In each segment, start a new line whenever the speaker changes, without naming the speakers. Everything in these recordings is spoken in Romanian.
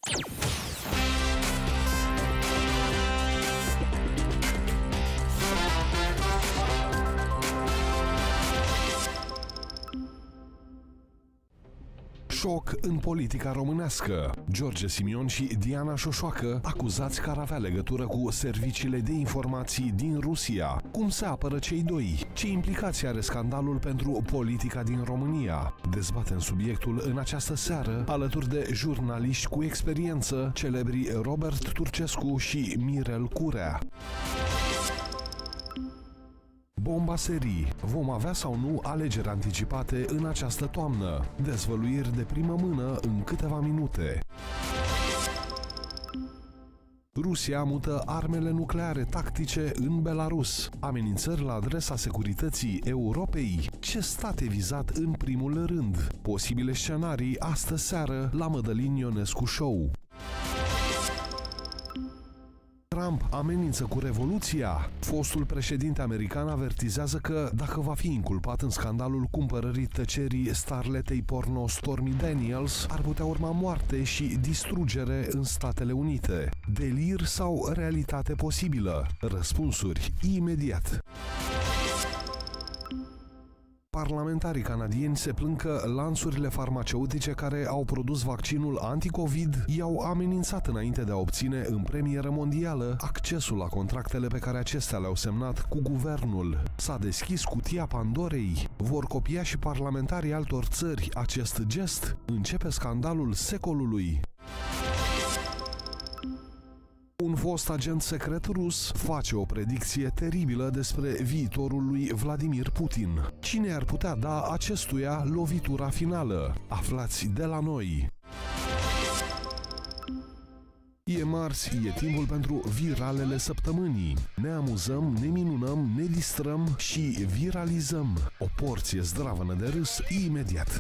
Șoc în politica românească. George Simion și Diana Șoșoacă, acuzați că ar avea legătură cu serviciile de informații din Rusia. Cum se apără cei doi? Ce implicații are scandalul pentru politica din România? Dezbatem subiectul în această seară alături de jurnaliști cu experiență, celebrii Robert Turcescu și Mirel Curea. Bomba serii. Vom avea sau nu alegeri anticipate în această toamnă? Dezvăluiri de primă mână în câteva minute. Rusia mută armele nucleare tactice în Belarus. Amenințări la adresa securității Europei. Ce stat e vizat în primul rând? Posibile scenarii astă seară la Mădălin Ionescu Show. Trump amenință cu revoluția. Fostul președinte american avertizează că dacă va fi inculpat în scandalul cumpărării tăcerii starletei porno Stormy Daniels, ar putea urma moarte și distrugere în Statele Unite. Delir sau realitate posibilă? Răspunsuri imediat. Parlamentarii canadieni se plâng că lanțurile farmaceutice care au produs vaccinul anticovid i-au amenințat înainte de a obține în premieră mondială accesul la contractele pe care acestea le-au semnat cu guvernul. S-a deschis cutia Pandorei. Vor copia și parlamentarii altor țări acest gest? Începe scandalul secolului. Un fost agent secret rus face o predicție teribilă despre viitorul lui Vladimir Putin. Cine ar putea da acestuia lovitura finală? Aflați de la noi! E marți, e timpul pentru viralele săptămânii. Ne amuzăm, ne minunăm, ne distrăm și viralizăm. O porție zdravănă de râs imediat.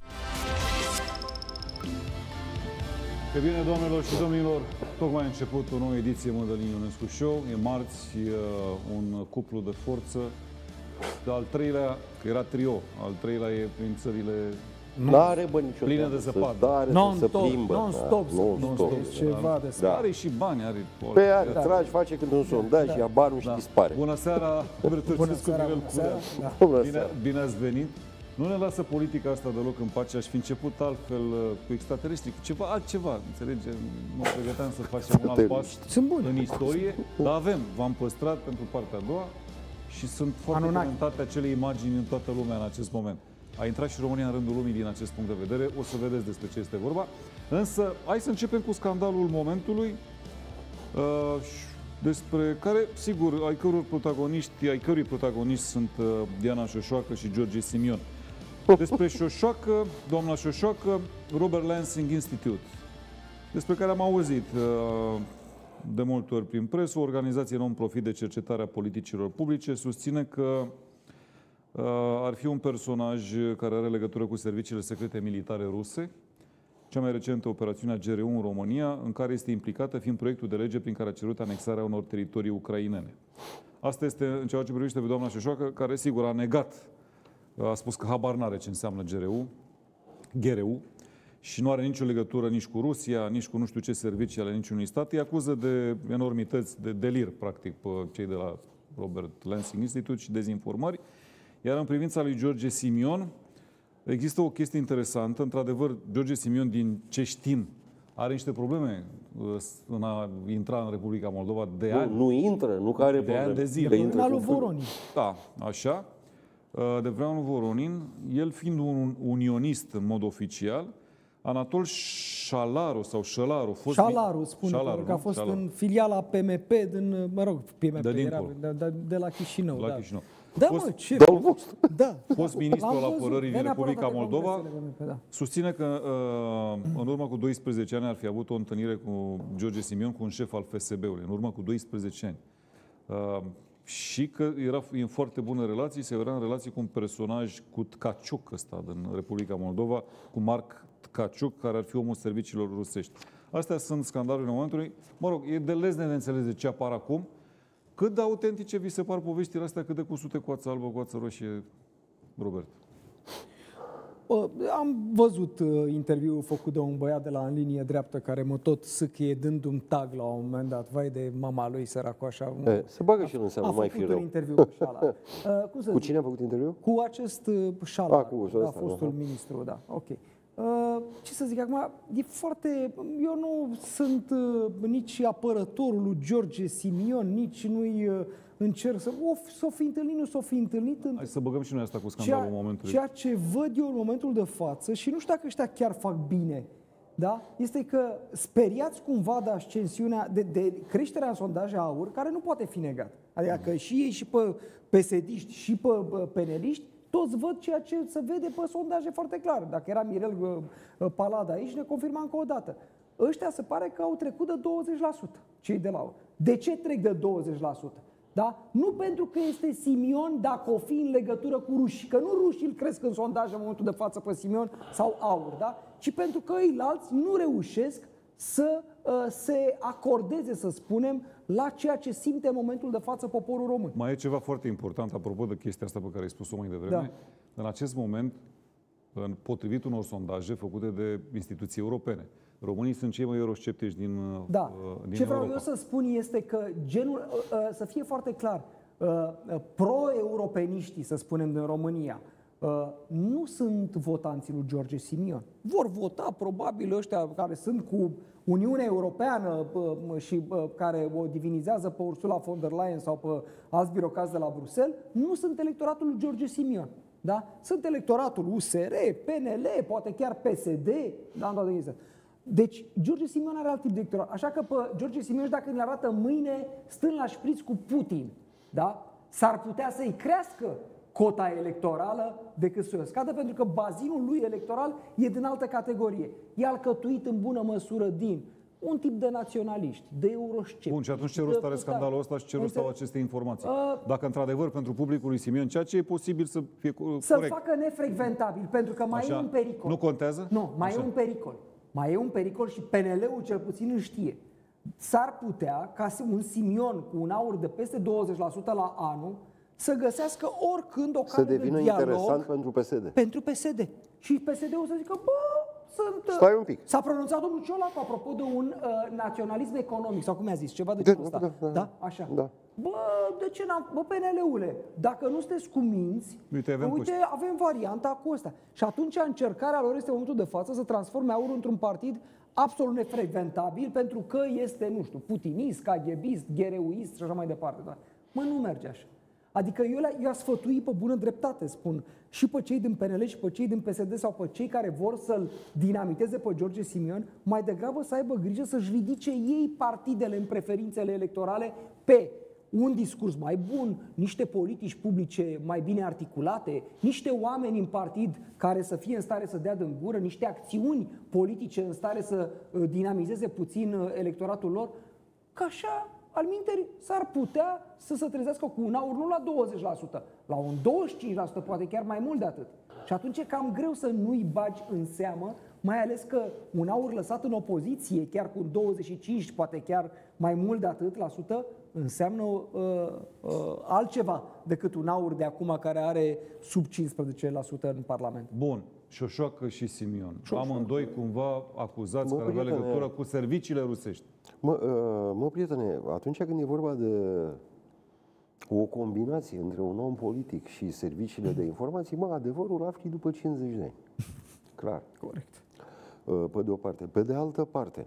E bine, doamnelor și domnilor, tocmai a început o nouă ediție Mădălin Ionescu Show. E marți, un cuplu de forță. Al treilea, că era trio, al treilea e prin țările
N-are bani niciodată.
pline de zăpadă.
Non-stop.
Ceva de spate. Are și bani, are.
Pe are, tragi, face când un sondaj, ia banul și dispare.
Bună seara, Bertăcescu, Mirel Curea. Bine ați venit. Nu ne lasă politica asta deloc în pace. Aș fi început altfel cu extraterestri, cu ceva altceva, înțelege? Mă pregăteam să facem un alt pas în istorie, dar avem, v-am păstrat pentru partea a doua și sunt foarte comentate acele imagini în toată lumea în acest moment. A intrat și România în rândul lumii din acest punct de vedere, o să vedeți despre ce este vorba. Însă, hai să începem cu scandalul momentului, despre care, sigur, ai cărui protagoniști sunt Diana Șoșoacă și George Simion. Despre Șoșoacă, doamna Șoșoacă, Robert Lansing Institute, despre care am auzit de multe ori prin presă, o organizație non-profit de cercetare a politicilor publice, susține că ar fi un personaj care are legătură cu serviciile secrete militare ruse, cea mai recentă operațiune a GRU în România, în care este implicată fiind proiectul de lege prin care a cerut anexarea unor teritorii ucrainene. Asta este în ceea ce privește pe doamna Șoșoacă, care sigur a negat, a spus că habar n-are ce înseamnă GRU și nu are nicio legătură nici cu Rusia, nici cu nu știu ce servicii ale niciunui stat. Îi acuză de enormități, de delir, practic, pe cei de la Robert Lansing Institute și dezinformări. Iar în privința lui George Simion, există o chestie interesantă. Într-adevăr, George Simion, din ce știm, are niște probleme în a intra în Republica Moldova de ani.
Nu intră, nu că are
de ani de zile.
De vremea lui Voronin.
Da, așa. De vremea lui Voronin, el fiind un unionist în mod oficial, Anatol Șalaru sau Șalaru,
spune, că a fost în filiala PMP din, de la Chișinău.
La Chișinău.
Da, mă, ce?
Fost ministru al apărării din Republica Moldova, susține că în urmă cu 12 ani ar fi avut o întâlnire cu George Simion, cu un șef al FSB-ului, în urmă cu 12 ani. Și că era în foarte bună relații, se era în relații cu un personaj, cu Tkaciuk ăsta din Republica Moldova, cu Marc Tkaciuk, care ar fi omul serviciilor rusești. Astea sunt scandalurile momentului. Mă rog, e de lezne de înțeles de ce apar acum. Cât de autentice vi se par poveștile astea, cât de cusute coață albă, coață roșie, Robert?
Am văzut interviul făcut de un băiat de la În linie dreaptă care mă tot sâcâie dându-mi tag la un moment dat. Vai de mama lui, săracu, așa.
Se bagă și el în seamă, mai fi rău.
A făcut un interviu cu Șala.
Cu cine a făcut interviu?
Cu acest Șala,
cu
fostul ministru, da. Ok. Ce să zic acum, e foarte... Eu nu sunt nici apărătorul lui George Simion, nici nu-i încerc să... S-o fi întâlnit, nu s-o fi întâlnit...
Hai să băgăm și noi asta cu scandalul în momentul.
Ceea ce văd eu în momentul de față, și nu știu dacă ăștia chiar fac bine, da? Este că speriați cumva de ascensiunea, de creșterea în sondaje AUR, care nu poate fi negat. Adică că și ei, și pe PSD-ști, și pe PNL-iști, toți văd ceea ce se vede pe sondaje foarte clar. Dacă era Mirel Palada aici, ne confirma încă o dată. Ăștia se pare că au trecut de 20%, cei de la AUR. De ce trec de 20%? Da? Nu pentru că este Simion, dacă o fi în legătură cu rușii, că nu rușii îl cresc în sondaj în momentul de față pe Simion sau AUR, da? Ci pentru că ceilalți nu reușesc să se acordeze, să spunem, la ceea ce simte în momentul de față poporul român.
Mai e ceva foarte important, apropo de chestia asta pe care ai spus-o mai devreme. Da. În acest moment, potrivit unor sondaje făcute de instituții europene, românii sunt cei mai eurosceptici din
Ce vreau
Europa.
eu să spun este că genul, să fie foarte clar, pro-europeniștii, să spunem, din România, nu sunt votanții lui George Simion. Vor vota probabil ăștia care sunt cu Uniunea Europeană și care o divinizează pe Ursula von der Leyen sau pe alți birocrați de la Bruxelles, nu sunt electoratul lui George Simion. Da? Sunt electoratul USR, PNL, poate chiar PSD, da, în toate chestia. Deci, George Simion are alt tip de electorat. Așa că pe George Simion, dacă ne arată mâine stând la șpriț cu Putin, da? S-ar putea să-i crească cota electorală decât să o scadă, pentru că bazinul lui electoral e din altă categorie. E alcătuit în bună măsură din un tip de naționaliști, de eurosceptici.
Bun, și atunci ce rost are scandalul ăsta și ce rost au aceste informații? Dacă într-adevăr pentru publicul lui Simion, ceea ce e posibil să fie corect.
Să-l facă nefrecventabil, pentru că mai e un pericol.
Nu contează?
Nu, mai e un pericol. Mai e un pericol și PNL-ul cel puțin îl știe. S-ar putea ca un Simion cu un AUR de peste 20% la anul să găsească oricând o cale de dialog.
Să devină interesant pentru PSD.
Pentru PSD. Și PSD-ul să zică,
stai un pic.
S-a pronunțat domnul Ciolacu apropo de un naționalism economic, sau cum mi-a zis, ceva de genul ăsta. Da? Așa.
Da.
De ce n-am... PNL-ule, dacă nu sunteți cuminți, uite, avem varianta cu ăsta. Și atunci încercarea lor este în momentul de față să transforme AUR într-un partid absolut nefrecventabil, pentru că este, nu știu, putinist, KGBist, ghereuist și așa mai departe. Da? Nu merge așa. Adică eu i-aș sfătui pe bună dreptate, spun, și pe cei din PNL și pe cei din PSD sau pe cei care vor să-l dinamiteze pe George Simion, mai degrabă să aibă grijă să-și ridice ei partidele în preferințele electorale pe un discurs mai bun, niște politici publice mai bine articulate, niște oameni în partid care să fie în stare să dea din gură, niște acțiuni politice în stare să dinamizeze puțin electoratul lor, că așa, alminteri, s-ar putea să se trezească cu un AUR nu la 20%, la un 25%, poate chiar mai mult de atât. Și atunci e cam greu să nu-i bagi în seamă, mai ales că un AUR lăsat în opoziție, chiar cu 25, poate chiar mai mult de atât la sută, înseamnă altceva decât un AUR de acum care are sub 15% în Parlament.
Bun. Șoșoacă și Simion. Amândoi cumva acuzați că avea legătură cu serviciile rusești.
Prietene, atunci când e vorba de o combinație între un om politic și serviciile de informații, adevărul afli după 50 de ani. Clar.
Corect.
Pe de o parte. Pe de altă parte,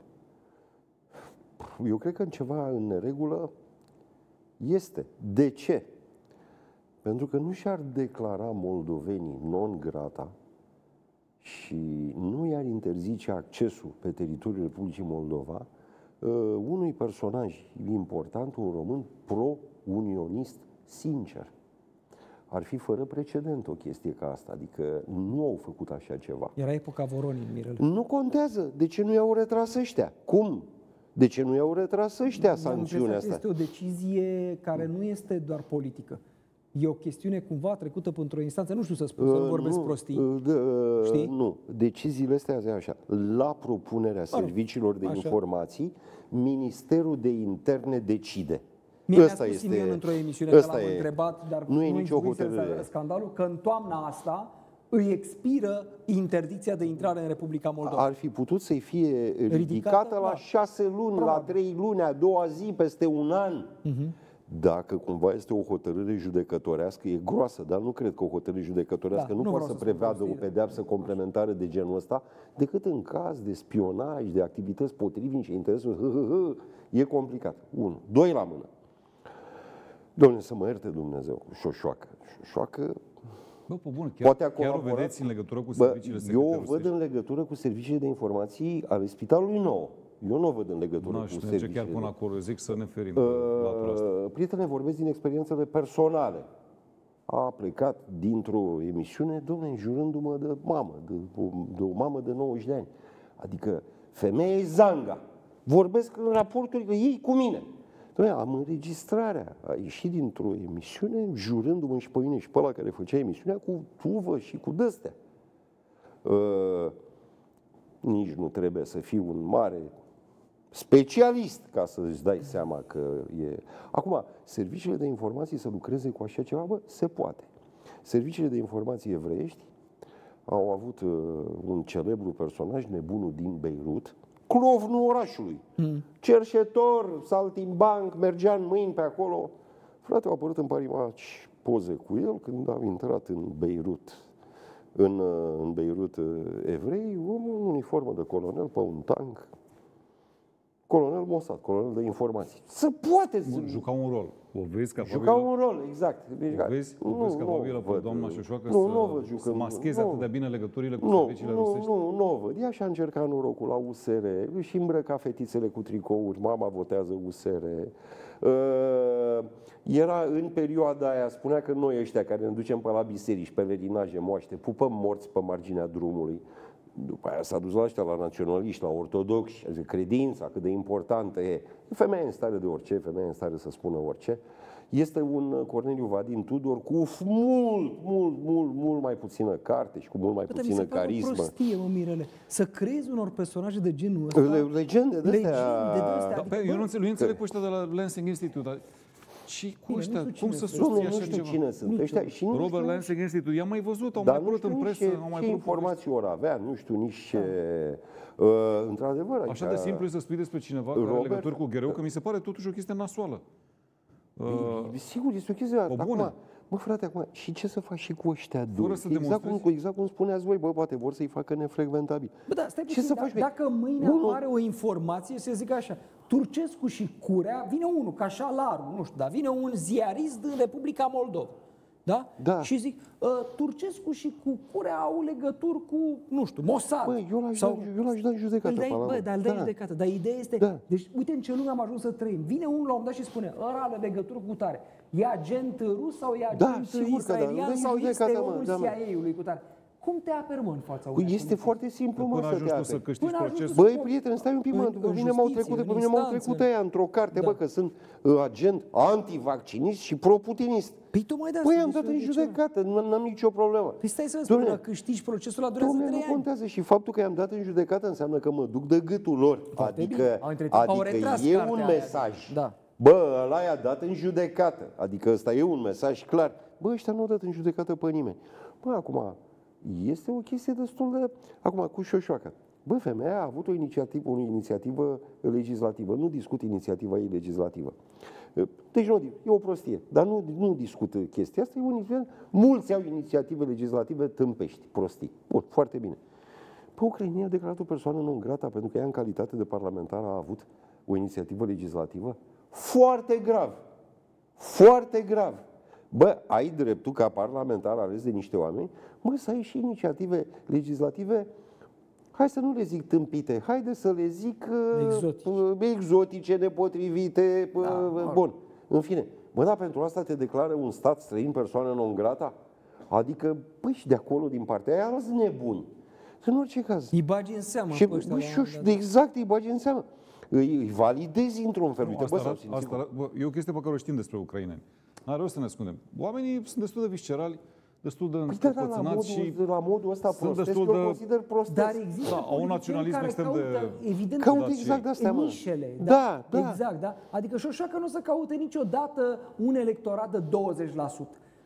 eu cred că ceva în neregulă este. De ce? Pentru că nu și-ar declara moldovenii non grata și nu i-ar interzice accesul pe teritoriul Republicii Moldova unui personaj important, un român pro-unionist sincer. Ar fi fără precedent o chestie ca asta, adică nu au făcut așa ceva.
Era epoca Voronin, Mirel.
Nu contează. De ce nu i-au retras ăștia? Cum? De ce nu i-au retras ăștia sancțiunea asta?
Este o decizie care nu este doar politică. E o chestiune cumva trecută într-o instanță, nu știu să spun, să nu vorbesc prostii. Știi?
Nu. Deciziile astea sunt așa. La propunerea serviciilor de informații, Ministerul de Interne decide.
Mie mi-a spus Simion într-o emisiune, că l-am întrebat, dar
nu e nicio hotărâre.
Scandalul, că în toamna asta îi expiră interdicția de intrare în Republica Moldova.
Ar fi putut să-i fie ridicată la 6 luni, la 3 luni, a doua zi, peste un an. Dacă cumva este o hotărâre judecătorească, e groasă, dar nu cred că o hotărâre judecătorească nu poate să prevadă o pedeapsă complementară de genul ăsta, decât în caz de spionaj, de activități potrivnice, interesul, e complicat. 1. 2 la mână. Dom'le, să mă ierte Dumnezeu, Șoșoacă. Șoșoacă
bă, pe bun, chiar o vedeți în legătură cu serviciile secrete rusești?
Eu văd în legătură cu serviciile de informații ale Spitalului Nou. Eu nu o văd în legătură cu serviciile.
Chiar până acolo, eu zic să ne ferim.
Prietene, vorbesc din experiențele personale. A plecat dintr-o emisiune, dom'le, înjurându-mă de mamă, de o mamă de 90 de ani. Adică, femeie zanga. Vorbesc în raportul ei cu mine. Dom'le, am înregistrarea. A ieșit dintr-o emisiune, jurându-mă și pe mine și pe ăla care făcea emisiunea, cu tuvă și cu dăstea. Nici nu trebuie să fii un mare specialist ca să-ți dai seama că e... Acum, serviciile de informații să lucreze cu așa ceva, bă, se poate. Serviciile de informații evreiești au avut un celebru personaj, nebunul din Beirut, clovnul orașului. Cerșetor, saltimbanc, mergea în mâini pe acolo. Frate, au apărut în Parimaci poze cu el când am intrat în Beirut. În Beirut evrei, omul în uniformă de colonel pe un tank. Colonel Mossad, colonel de informații. Se poate să...
Juca un rol. O vezi capabilă?
Juca un rol, exact.
O vezi capabilă pe doamna Șoșoacă să mascheze atât de bine legăturile cu serviciile rusești?
Nu o văd. Ea și-a încercat norocul la USR, își îmbrăca fetițele cu tricouri, mama votează USR. Era în perioada aia, spunea că noi ăștia care ne ducem pe la biserici, pelerinaje, moaște, pupăm morți pe marginea drumului. După aia s-a dus la ăștia, la naționaliști, la ortodoxi, credința, cât de importantă e. Femeia în stare de orice, femeia în stare să spună orice. Este un Corneliu Vadin Tudor cu mult mai puțină carte și cu mult mai puțină carismă.
Mi se pare o prostie, mă, Mirele, să creezi unor personaje de genul ăsta.
Legende de astea.
Eu nu înțeleg pe ăștia de la Lansing Institute. Și cu ăștia, cum să susții așa ceva?
Cine sunt ăștia.
Robert Lansing Institute, i-am mai văzut, au mai apărut în presă.
Ce informații ori avea, nu știu nici ce... Într-adevăr...
Așa de simplu e să spui despre cineva care are legături cu Ghereu, că mi se pare totuși o chestie nasoală.
Sigur, este o chestie... Acum, bă, frate, acum, și ce să faci și cu ăștia doi? Exact cum spuneați voi, bă, poate vor să-i facă nefrecventabil.
Bă, da, stai puțin, dacă mâine apare o informație, să zic așa, Turcescu și Curea, vine unul, ca Șalaru, nu știu, dar vine un ziarist din Republica Moldova. Da?
Da.
Și zic, Turcescu și cu Curea au legături cu, nu știu, Mossad.
Bă, eu l-aș da în judecată.
Dar îl dai în judecată. Dar ideea este, deci uite în ce lume am ajuns să trăim. Vine unul la un moment dat și spune, ăla are legătură cu tare. E agent rus sau e agent israelian sau este omul CIA-ului cu tare. Cum te aperi, mă, în fața unui?
Este foarte simplu, mă, să te aperi.
Să câștigi procesul.
Băi, prieten, stai un pic, mă, pe mine m-au trecut aia într-o carte, bă, că sunt agent antivaccinist și pro-putinist. Păi am dat în judecată, n-am nicio problemă.
Păi stai să vă spun, câștigi procesul la durează 3 ani.
Nu contează și faptul că i-am dat în judecată înseamnă că mă duc de gâtul lor. Adică e un mesaj. Bă, ăla i-a dat în judecată. Adică ăsta e un mesaj clar. Bă, ăștia nu au dat în judecată pe nimeni. Bă, acum... Este o chestie destul de... Acum, cu Șoșoacă. Bă, femeia a avut o inițiativă legislativă. Nu discut inițiativa ei legislativă. Deci nu, e o prostie. Dar nu discut chestia asta. Mulți au inițiative legislative tâmpești, prostii. Bun, foarte bine. Păi, Ucraina a declarat o persoană non grata pentru că ea, în calitate de parlamentar, a avut o inițiativă legislativă foarte grav. Foarte grav. Bă, ai dreptul ca parlamentar ales de niște oameni, mă, să ai și inițiative legislative, hai să nu le zic tâmpite, haide să le zic exotice, nepotrivite, bun, în fine. Bă, dar pentru asta te declară un stat străin persoană non grata? Adică, băi, și de acolo, din partea aia, alți nebuni. În orice caz.
Îi bagi în seamă.
Exact, îi bagi în seamă. Îi validezi într-un fel. Uite,
e o chestie pe care o știm despre ucraineni. N-are rost să ne ascundem. Oamenii sunt destul de viscerali, destul de încăpățânați și
la modul ăsta prostesc, eu consider prostesc.
Dar există
un naționalism extrem de...
Evident,
caută exact de astea,
nișele.
Da.
Exact, da. Adică Șoșoacă nu o să caute niciodată un electorat de 20%.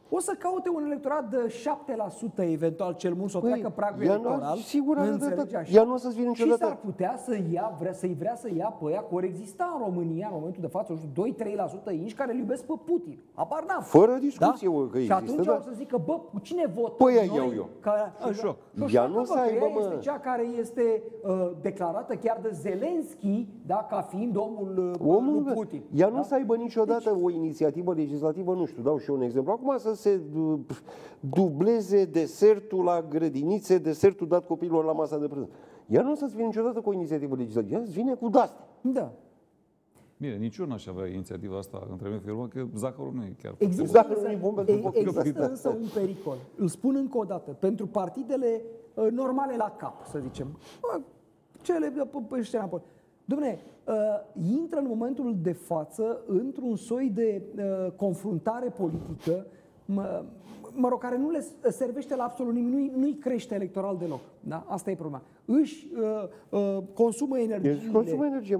o să caute un electorat de 7% eventual cel mult, să o treacă pragul electoral.
Sigur, ea nu o să-ți vină niciodată.
Și s-ar putea să-i vrea să ia pe ea, că ori exista în România în momentul de față, 2-3% inși care îl iubesc pe Putin. Habar n-am.
Fără discuție că există.
Și atunci o să zică, bă, cu cine votăm
păi
noi?
iau eu.
Ea nu să aibă, este cea care este declarată chiar de Zelenski, da, ca fiind omul lui Putin.
Ea nu să aibă niciodată o inițiativă legislativă, nu știu, dau și eu un exemplu. Acum să se dubleze desertul la grădinițe, desertul dat copiilor la masa de prânz. Ea nu o să-ți vină niciodată cu o inițiativă legislativă, ea îți vine cu de-astea.
Da.
Bine, nici eu n-aș avea inițiativa asta între mine firma, că Zahărul nu e chiar.
Există însă un pericol. Îl spun încă o dată. Pentru partidele normale la cap, să zicem. Cele pe scena. Dom'le, intră în momentul de față într-un soi de confruntare politică, mă rog, care nu le servește la absolut nimic, nu-i crește electoral deloc. Da? Asta e problema. Își consumă energie.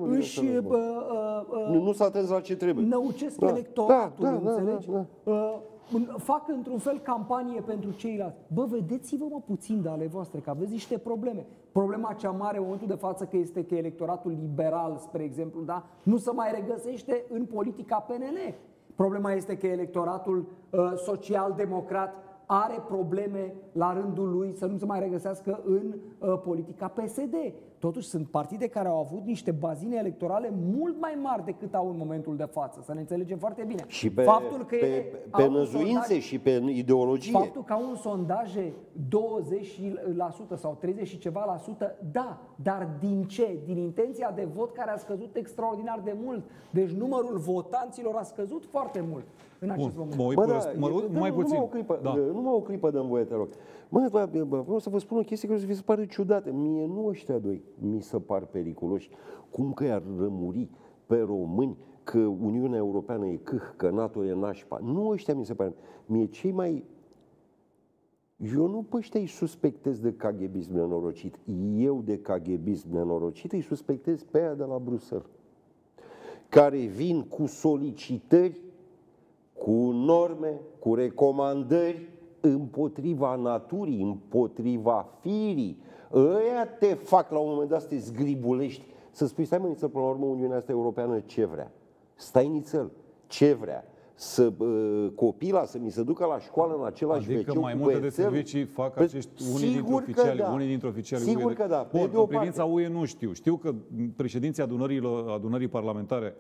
Nu s-a atins la ce trebuie.
Năucesc electoratul, înțelegi? Fac într-un fel campanie pentru ceilalți. Bă, vedeți-vă mă puțin de ale voastre, că aveți niște probleme. Problema cea mare în momentul de față este că electoratul liberal, spre exemplu, da, nu se mai regăsește în politica PNL. Problema este că electoratul social-democrat are probleme la rândul lui să nu se mai regăsească în politica PSD. Totuși sunt partide care au avut niște bazine electorale mult mai mari decât au în momentul de față. Să ne înțelegem foarte bine.
Și pe năzuințe și pe ideologie.
Faptul că au un sondaje 20% sau 30 și ceva la sută, da, dar din ce? Din intenția de vot care a scăzut extraordinar de mult. Deci numărul votanților a scăzut foarte mult în acest moment.
Mai puțin.
Numai o clipă dă-mi voie, te rog. Vreau să vă spun o chestie care vi se pare ciudată. Mie nu ăștia doi mi se par periculoși. Cum că i-ar rămuri pe români că Uniunea Europeană e că NATO e nașpa. Nu ăștia mi se pare. Mie cei mai... Eu nu pe ăștia îi suspectez de KGBism nenorocit. Eu de KGBism nenorocit îi suspectez pe aia de la Bruxelles, care vin cu solicitări, cu norme, cu recomandări împotriva naturii, împotriva firii. Ăia te fac la un moment dat să te zgribulești, să spui, stai mă nițel, până la urmă Uniunea asta Europeană ce vrea? Stai nițel, ce vrea? Copila să mi se ducă la școală în același veciu.
Adică mai multe de servicii fac acești unii dintre oficiali UE.
Sigur că da.
Bun, în privința UE nu știu. Știu că președinții adunării parlamentare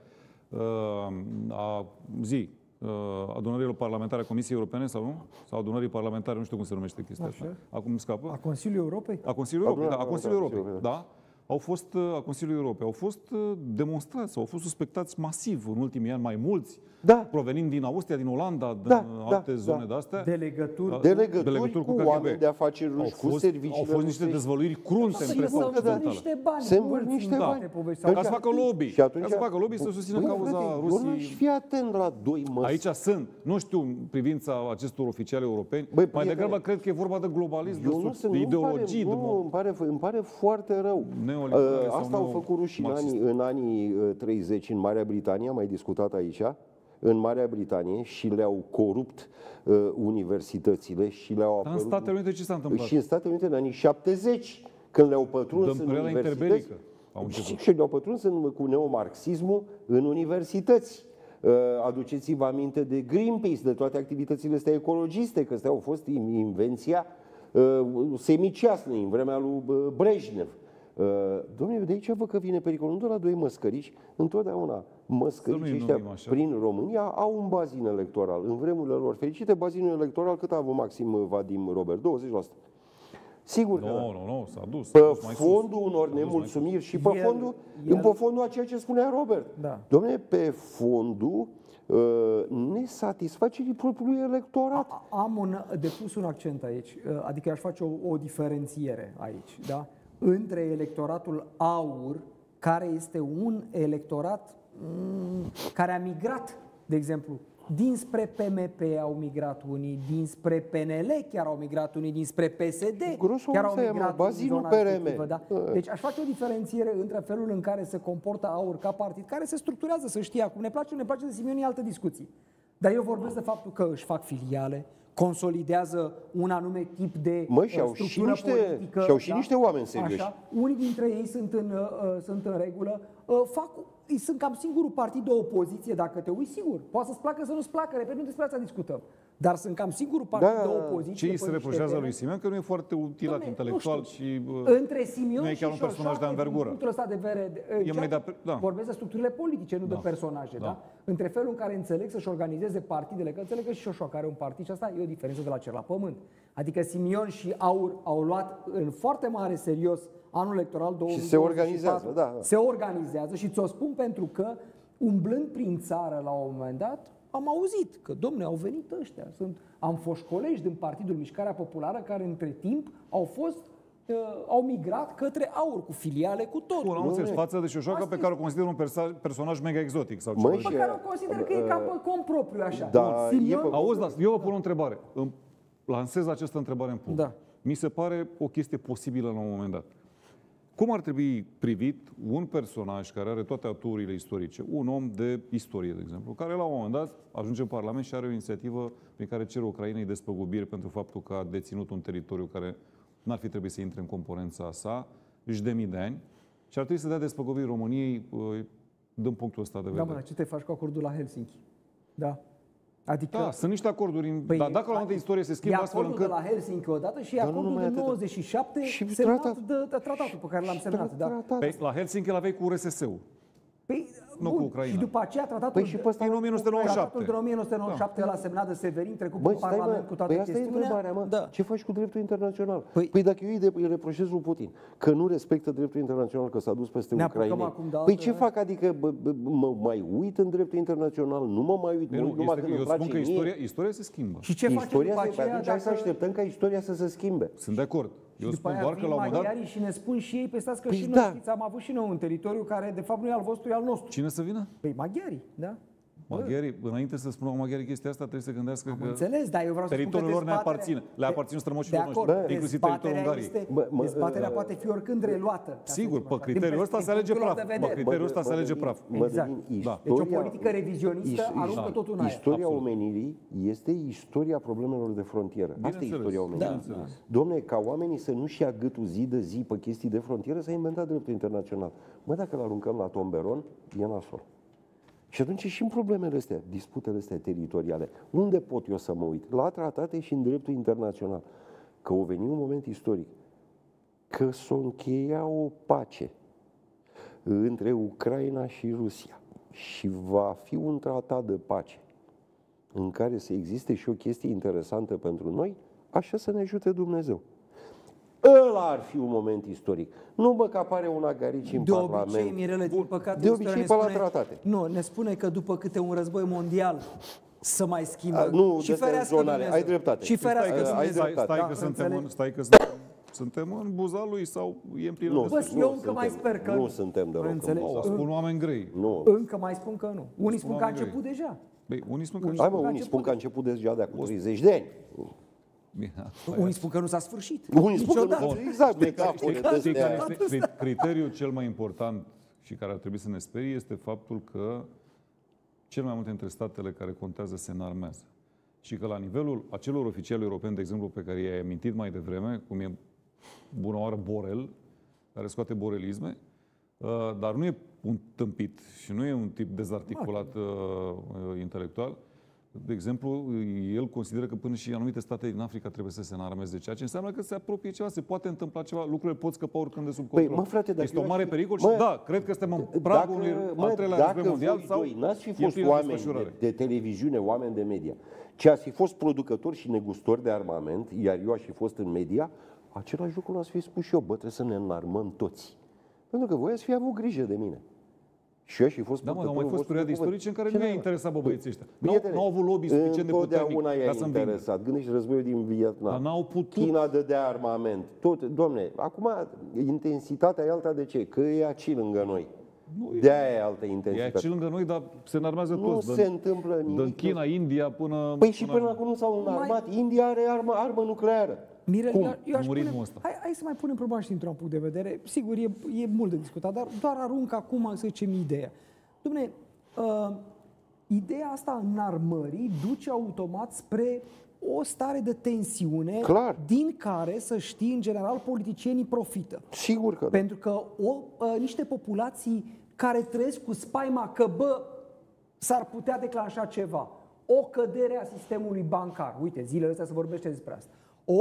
adunărilor parlamentare a Comisiei Europene sau nu? Sau adunării parlamentare, nu știu cum se numește chestia asta. Acum scapă?
A Consiliului Europei?
A Consiliului Europei, da. A Consiliului Europei, da. Au fost, a Consiliului Europei, au fost demonstrați, au fost suspectați masiv în ultimii ani, mai mulți, provenind din Austria, din Olanda, din alte zone de-astea.
De legături
cu oameni de afaceri ruși, cu serviciile.
Au fost niște dezvăluiri crunte în presa occidentală.
Se învârt niște bani.
Ca să facă lobby. Ca să facă lobby să susțină cauza Rusiei.
Eu n-aș fi atent la doi măsuri.
Aici sunt. Nu știu în privința acestor oficiali europeni. Mai degrabă cred că e vorba de globalism, de ideologii.
Îmi pare foarte rău. Asta au făcut rușii în anii 30 în Marea Britanie, am mai discutat aici, în Marea Britanie, și le-au corupt universitățile și le-au apărut...
Dar în Statele Unite ce s-a întâmplat?
Și în Statele Unite în anii 70, când le-au pătruns în universități... Și le-au pătruns cu neomarxismul în universități. Aduceți-vă aminte de Greenpeace, de toate activitățile astea ecologiste, că astea au fost invenția semiceasnă în vremea lui Brejnev. Dom'le, de aici văd că vine pericolul. Nu doar la doi măscărici, întotdeauna măscăricii ăștia prin România au un bazin electoral. În vremurile lor fericite, bazinul electoral cât a avut maxim Vadim Robert? 20%. Sigur că
nu, s-a dus.
Pe fondul unor nemulțumiri și pe fondul a ceea ce spunea Robert.
Da.
Dom'le, pe fondul nesatisfacerii propriului electorat.
Am depus un accent aici, adică aș face o diferențiere aici, da? Între electoratul AUR, care este un electorat care a migrat, de exemplu, dinspre PMP au migrat unii, dinspre PNL chiar au migrat unii, dinspre PSD chiar au migrat
bazinul PRM.
Da? Deci aș face o diferențiere între felul în care se comportă AUR ca partid, care se structurează, să știe acum. Ne place de Simion, e altă discuție. Dar eu vorbesc de faptul că își fac filiale, consolidează un anume tip de structură politică.
Și-au și niște oameni serioși.
Așa, unii dintre ei sunt în regulă. Sunt cam singurul partid de opoziție, dacă te uiți, sigur. Poate să-ți placă, să nu-ți placă, repet, nu despre asta discutăm. Dar sunt cam singurul partid de opoziție.
Ce îi se reproșează lui Simion? Că nu e foarte utilat intelectual și
între Simion
nu e chiar un personaj de anvergură.
Punctul ăsta de vedere, vorbesc de structurile politice, nu de personaje. Da? Între felul în care înțeleg să-și organizeze partidele, că înțeleg că și Șoșoacă are un partid și asta e o diferență de la cer la pământ. Adică Simion și Aur au luat în foarte mare serios anul electoral 2024.
Și se organizează, da.
Se organizează și ți-o spun pentru că, umblând prin țară la un moment dat, am auzit că, domne, au venit ăștia. Am fost colegi din Partidul Mișcarea Populară care între timp au migrat către Aur, cu filiale, cu tot.
Bun, am înțeles, față de Șoșoacă pe care o consider un personaj mega exotic. Sau ceva.
Pe care o consider că e ca pe cont propriu, așa.
Da,
auzi, eu vă pun o întrebare. Lansez această întrebare în punct.
Da.
Mi se pare o chestie posibilă la un moment dat. Cum ar trebui privit un personaj care are toate aturile istorice, un om de istorie, de exemplu, care la un moment dat ajunge în Parlament și are o inițiativă prin care cere Ucrainei despăgubiri pentru faptul că a deținut un teritoriu care n-ar fi trebuit să intre în componența sa, și de mii de ani, și ar trebui să dea despăgubiri României din punctul ăsta de vedere.
Da, mă, ce te faci cu acordul la Helsinki? Da. Adică,
da, sunt niște acorduri. Dar dacă la un moment de istorie se schimbă astfel încât...
E acordul de la Helsinki odată și e acordul din 97 semnat de tratatul pe care l-am semnat. Da.
La Helsinki l-aveai cu RSS-ul. Nu cu Ucraina.
Și după aceea tratatul
din 1997.
Tratatul din 1997 ăla semnat de Severin, trecut prin Parlament cu toate chestiunile.
Asta e întrebarea, mă. Da. Ce faci cu dreptul internațional? Păi dacă eu îi reproșez lui Putin că nu respectă dreptul internațional, că s-a dus peste Ucraina. Păi ce fac? Adică mă mai uit în dreptul internațional? Nu mă mai uit, numai când îmi place mie.
Eu spun că istoria se schimbă.
Și ce face după aceea?
Atunci hai să așteptăm ca istoria să se schimbe.
Sunt de acord. Eu
spun
doar că la un moment dat...
și ne spun și ei, pe stați că și noi știți, am avut și noi un teritoriu care de fapt nu e al vostru, e al nostru.
Cine să vină?
Păi maghiarii, da?
Maghiarii, înainte să spună maghiarii chestia asta, trebuie să gândească că
înțeles, dar eu vreau să
teritoriul lor ne aparține. Le aparțin strămoșilor noștri, inclusiv teritoriul Ungariei.
Dezbaterea poate fi oricând reluată.
Sigur, pe criteriul ăsta se alege praf. Pe criteriul ăsta se alege praf.
Exact. Deci o politică revizionistă aruncă totul în aia.
Istoria omenirii este istoria problemelor de frontieră. Asta e istoria omenirii. Dom'le, ca oamenii să nu-și ia gâtul zi de zi pe chestii de frontieră, s-a inventat dreptul internațional. Mă, dacă îl aruncăm la tomberon, e nasol. Și atunci și în problemele astea, disputele astea teritoriale, unde pot eu să mă uit? La tratate și în dreptul internațional. Că o veni un moment istoric, că s-o încheia o pace între Ucraina și Rusia și va fi un tratat de pace în care să existe și o chestie interesantă pentru noi, așa să ne ajute Dumnezeu. Ăla ar fi un moment istoric. Nu că apare un agarici în Parlament.
De obicei, Mirele, din păcate,
de obicei pe la tratate.
Nu, ne spune că după câte un război mondial să mai schimbă.
Nu, și ferească Dumnezeu. Ai dreptate.
Și ferească Dumnezeu.
Stai că suntem în buza lui sau e în plină
eu încă mai sper că
nu suntem deloc în buza.
Spun oameni grei.
Încă mai spun că nu. Unii spun că a început deja.
Unii
spun că a început deja de acum 30 de ani.
Unii spun că nu s-a sfârșit.
Unii spun că nu. Exact.
Criteriul cel mai important și care ar trebui să ne sperie este faptul că cel mai multe dintre statele care contează se înarmează. Și că la nivelul acelor oficiali europeni, de exemplu, pe care i-ai amintit mai devreme, cum e bună oară Borel, care scoate borelisme, dar nu e un tâmpit și nu e un tip dezarticulat intelectual. De exemplu, el consideră că până și anumite state din Africa trebuie să se înarmeze, ceea ce înseamnă că se apropie ceva, se poate întâmpla ceva, lucrurile pot scăpa oricând de sub control.
Păi, frate,
este un mare pericol și da, cred că suntem în pragul unui al treilea război mondial sau
n-ați fi fost oameni de televiziune, oameni de media, ci ați fi fost producători și negustori de armament, iar eu aș fi fost în media, același lucru l-ați fi spus și eu, trebuie să ne înarmăm toți. Pentru că voi ați fi avut grijă de mine. Și eu și fost
au mai fost perioade istorice în care nu i-a interesat băieții ăștia. Nu au avut lobby suficient de puternic ca să
interesat. Gândește războiul din Vietnam.
N-au putut.
China dădea armament. Tot, domne, acum intensitatea e alta de ce? Că e aici lângă noi. De-aia e altă intensitate.
E aici lângă noi, dar se înarmează toți.
Nu se întâmplă nimic.
Din China, India până...
Păi și până acum nu s-au înarmat. India are armă nucleară.
Mirel, hai să mai punem problema și dintr-un punct de vedere. Sigur, e mult de discutat, dar doar arunc acum, să zicem, ideea. Dom'le, ideea asta înarmării duce automat spre o stare de tensiune
Clar.
din care, să știi, în general, politicienii profită.
Sigur că da.
Pentru că niște populații care trăiesc cu spaima că, s-ar putea declanșa ceva, o cădere a sistemului bancar, uite, zilele astea se vorbește despre asta,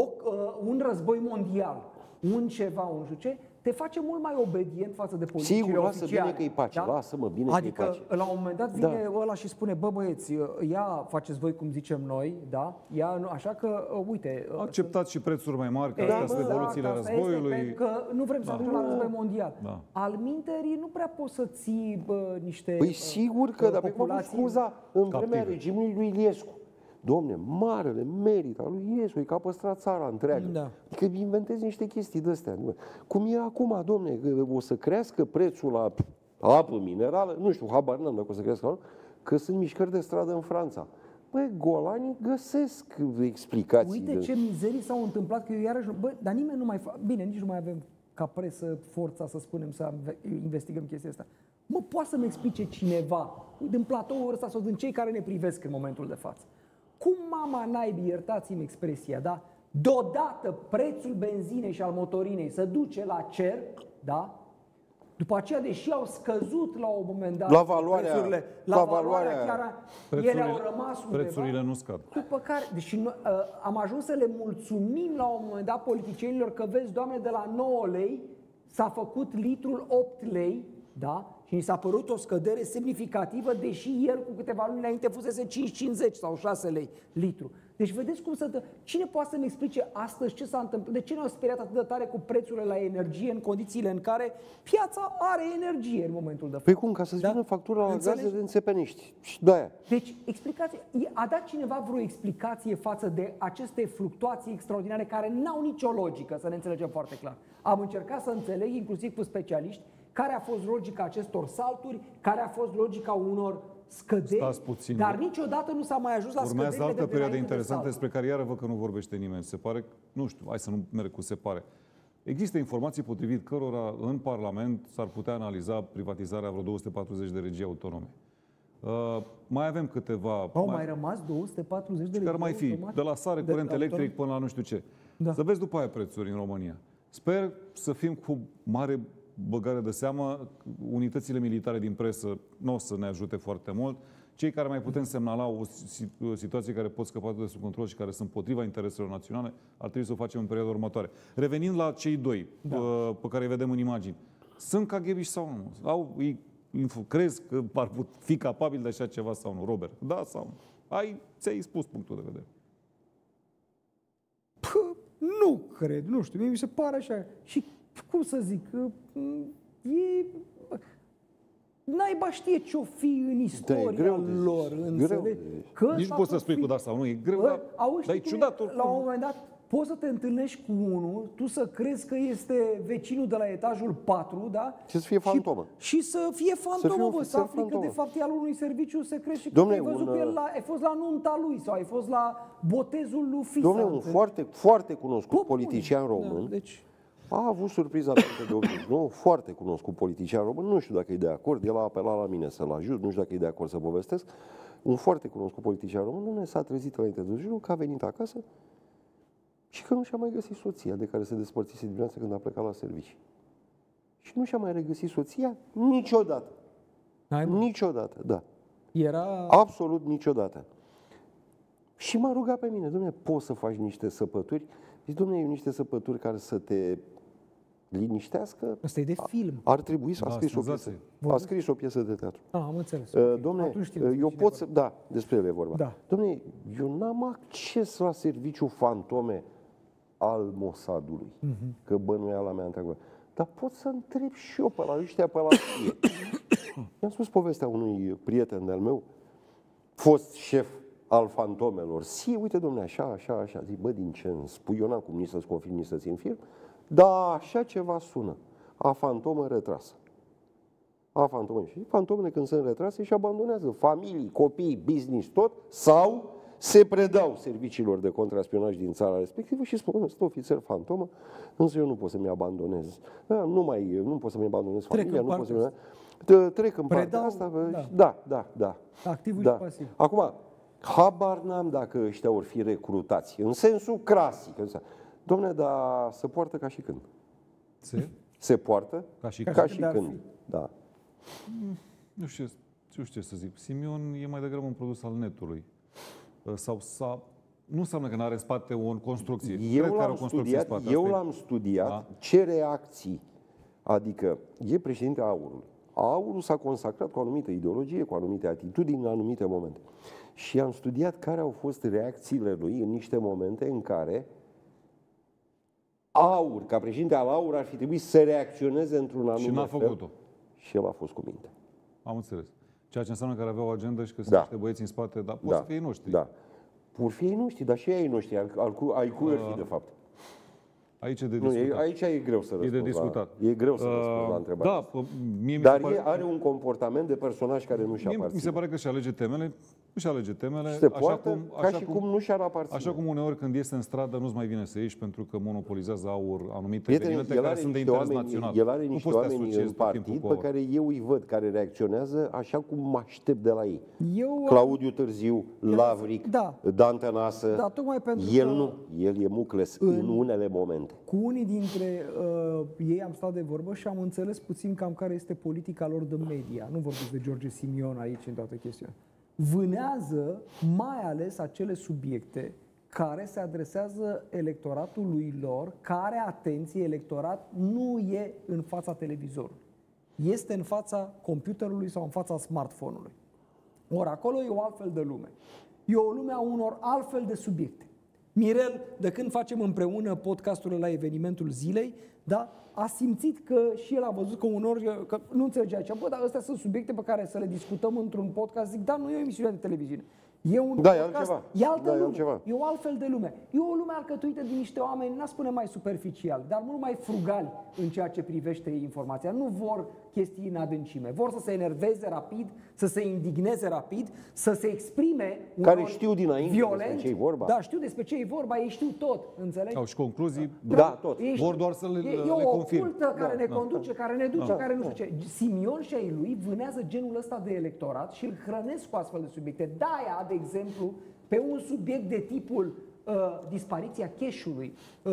un război mondial, un ceva, un nu știu ce, te face mult mai obedient față de politicile
Sigur, lasă
oficiale.
bine că e pace,
Da?
lasă-mă bine
Adică,
că e pace.
la un moment dat vine ăla și spune, băieți, ia faceți voi cum zicem noi, da? Așa că, uite...
Acceptați și prețuri mai mari, că astea sunt evoluțiile războiului.
Pentru că nu vrem să ajungem la război mondial.
Da.
Alminterii nu prea poți să ții niște
Păi sigur că, dar pe cum scuza în vremea
captive.
regimului lui Iliescu. Domne, marele merit al lui Iliescu e că a păstrat țara întreagă.
Da.
Adică inventezi niște chestii de-astea. Cum e acum, domne, că o să crească prețul la apă minerală, nu știu, habar n-am dacă o să crească, că sunt mișcări de stradă în Franța. Păi, golanii găsesc explicații.
Uite ce mizerii s-au întâmplat, că eu iarăși... Dar nimeni nu mai bine, nici nu mai avem ca presă forța să spunem, să investigăm chestia asta. Poate să-mi explice cineva, din platoul ăsta sau din cei care ne privesc în momentul de față. Cum mama naibii, iertați-mi expresia, da? Deodată prețul benzinei și al motorinei se duce la cer, da? După aceea, deși au scăzut la un moment dat
la valoarea,
prețurile, la valoarea chiar, ele au rămas undeva.
Prețurile nu scad.
După care, deși noi, am ajuns să le mulțumim la un moment dat politicienilor că, vezi, Doamne, de la 9 lei s-a făcut litrul 8 lei, da? Și ni s-a părut o scădere semnificativă, deși el cu câteva luni înainte fusese 5,50 sau 6 lei litru. Deci vedeți cum să... Cine poate să-mi explice astăzi ce s-a întâmplat? De ce ne-au speriat atât de tare cu prețurile la energie în condițiile în care piața are energie în momentul de față?
Păi cum? Ca să-ți vină factura la gaze de înțepeniști. Și de-aia.
Deci, explicație. A dat cineva vreo explicație față de aceste fluctuații extraordinare care n-au nicio logică, să ne înțelegem foarte clar. Am încercat să înțeleg, inclusiv cu specialiști, care a fost logica acestor salturi, care a fost logica unor scăderi, dar niciodată nu s-a mai ajuns la scăderile.
Urmează altă perioadă interesantă despre care iară văd că nu vorbește nimeni. Se pare, nu știu, hai să nu merg cu se pare. Există informații potrivit cărora în Parlament s-ar putea analiza privatizarea vreo 240 de regii autonome. Mai avem câteva...
Au mai rămas 240 de regii
care mai fi, de la sare, curent electric până la nu știu ce. Da. Să vezi după aia prețuri în România. Sper să fim cu mare băgare de seamă, unitățile militare din presă nu o să ne ajute foarte mult. Cei care mai putem semnala o situație care pot scăpa de sub control și care sunt împotriva intereselor naționale, ar trebui să o facem în perioada următoare. Revenind la cei doi pe care îi vedem în imagini. Sunt KGB-iști sau nu? Crezi că ar fi capabil de așa ceva sau nu, Robert? Da sau nu? Ți-ai spus punctul de vedere.
Nu cred, nu știu, mie mi se pare așa. Și cum să zic, naiba știe ce-o fi în istoria lor, înțelegi?
Nici nu poți să spui cu da sau nu, e greu, dar e ciudat oricum.
La un moment dat poți să te întâlnești cu unul, tu să crezi că este vecinul de la etajul 4, da?
Și să fie fantomă.
Și să fie fantomă, să afli că de fapt e al unui serviciu secret și că ai văzut că ai fost la nunta lui sau ai fost la botezul lui Fisa.
Dom'le, un foarte, foarte cunoscut politician român, a avut surpriza de 89, foarte cunoscut politician român, nu știu dacă e de acord, el a apelat la mine să-l ajut, nu știu dacă e de acord să povestesc, un foarte cunoscut politician român, s-a trezit înainte de ziua, că a venit acasă și că nu și-a mai găsit soția de care se despărțise dimineața când a plecat la servicii. Și nu și-a mai regăsit soția niciodată. Niciodată, da.
Era...
Absolut niciodată. Și m-a rugat pe mine, dom'le, poți să faci niște săpături? Zic, dom'le, niște săpături care să te liniștească.
Asta e de film.
Ar trebui să scris o piesă. A scris o piesă de teatru.
Am înțeles.
Dom'le, eu pot să... Da, despre ele vorba.
Da.
Dom'le, eu n-am acces la serviciu fantome al Mossadului, că bănuiala mea întreagă. Dar pot să întreb și eu pe la ăștia, pe la știe. Mi-am spus povestea unui prieten de-al meu, fost șef al fantomelor. Uite, dom'le, așa. Zic, din ce îmi spui? Eu n-am cum nici să-ți confirm, nici să-ți infirm. Da, așa ceva sună. A fantomă retrasă. A fantomă. Și fantomele când sunt retrase și abandonează familii, copii, business, tot, sau se predau serviciilor de contraspionaj din țara respectivă și spun, sunt ofițer fantomă, însă eu nu pot să-mi abandonez. Nu pot să-mi abandonez familia, nu pot să-mi... Trec în partea asta. Da.
Activul și pasiv.
Acum, habar n-am dacă ăștia or fi recrutați, în sensul clasic. Dom'le, dar se poartă ca și când? Se poartă ca și când. Da.
Nu știu ce să zic. Simion e mai degrabă un produs al netului. Nu înseamnă că nu are în spate o construcție.
Eu l-am studiat, da? Ce reacții. Adică e președinte Aurului. Aurul s-a consacrat cu o anumită ideologie, cu anumite atitudini, în anumite momente. Și am studiat care au fost reacțiile lui în niște momente în care Aur, ca președinte al Aur, ar fi trebuit să reacționeze într-un anume fel.
Și n-a făcut-o.
Și el a fost cu minte.
Am înțeles. Ceea ce înseamnă că ar avea o agendă și că sunt niște băieți în spate, dar pot să fie ei noștri.
Da. Pot fi ei noștri, dar și ei noștri. Ai cui ar fi, de fapt?
Aici e de discutat.
Aici e greu să răspund.
E de discutat.
E greu să răspund la întrebarea asta. Dar are un comportament de personaj care nu și-a aparține.
Mi se pare că își alege temele.
Se poartă ca și cum nu și-ar aparține.
Așa cum uneori când este în stradă nu-ți mai vine să ieși pentru că monopolizează Aur anumite evenimente care sunt de interes național.
El are niște oameni în partid pe care eu îi văd care reacționează așa cum mă aștept de la ei. Claudiu Târziu, Lavric, Dan Tănasă. El e mucles în unele momente.
Cu unii dintre ei am stat de vorbă și am înțeles puțin cam care este politica lor de media. Nu vorbesc de George Simion aici în toată chestiunea. Vânează mai ales acele subiecte care se adresează electoratului lor, care, atenție, electorat nu e în fața televizorului. Este în fața computerului sau în fața smartphone-ului. Ori acolo e o altfel de lume. E o lume a unor altfel de subiecte. Mirel, de când facem împreună podcasturile la evenimentul zilei, da, a simțit că și el a văzut că uneori că nu înțelegea ce. Bă, dar astea sunt subiecte pe care să le discutăm într-un podcast. Zic, da, nu e o emisiune de televiziune. E un podcast, e altă lume. E o altfel de lume. E o lume alcătuită din niște oameni, n-a spune mai superficial, dar mult mai frugali în ceea ce privește informația. Nu vor chestii în adâncime. Vor să se enerveze rapid, să se indigneze rapid, să se exprime
care știu dinainte
violent.
Despre ce e vorba.
Da, știu despre ce e vorba, ei știu tot, înțelegi?
Au și concluzii,
tot.
Vor doar să le confirm.
E o ocultă care ne conduce, care ne duce, care nu știu ce. Simion și ai lui vânează genul ăsta de electorat și îl hrănesc cu astfel de subiecte. De-aia, de exemplu, pe un subiect de tipul dispariția cash-ului,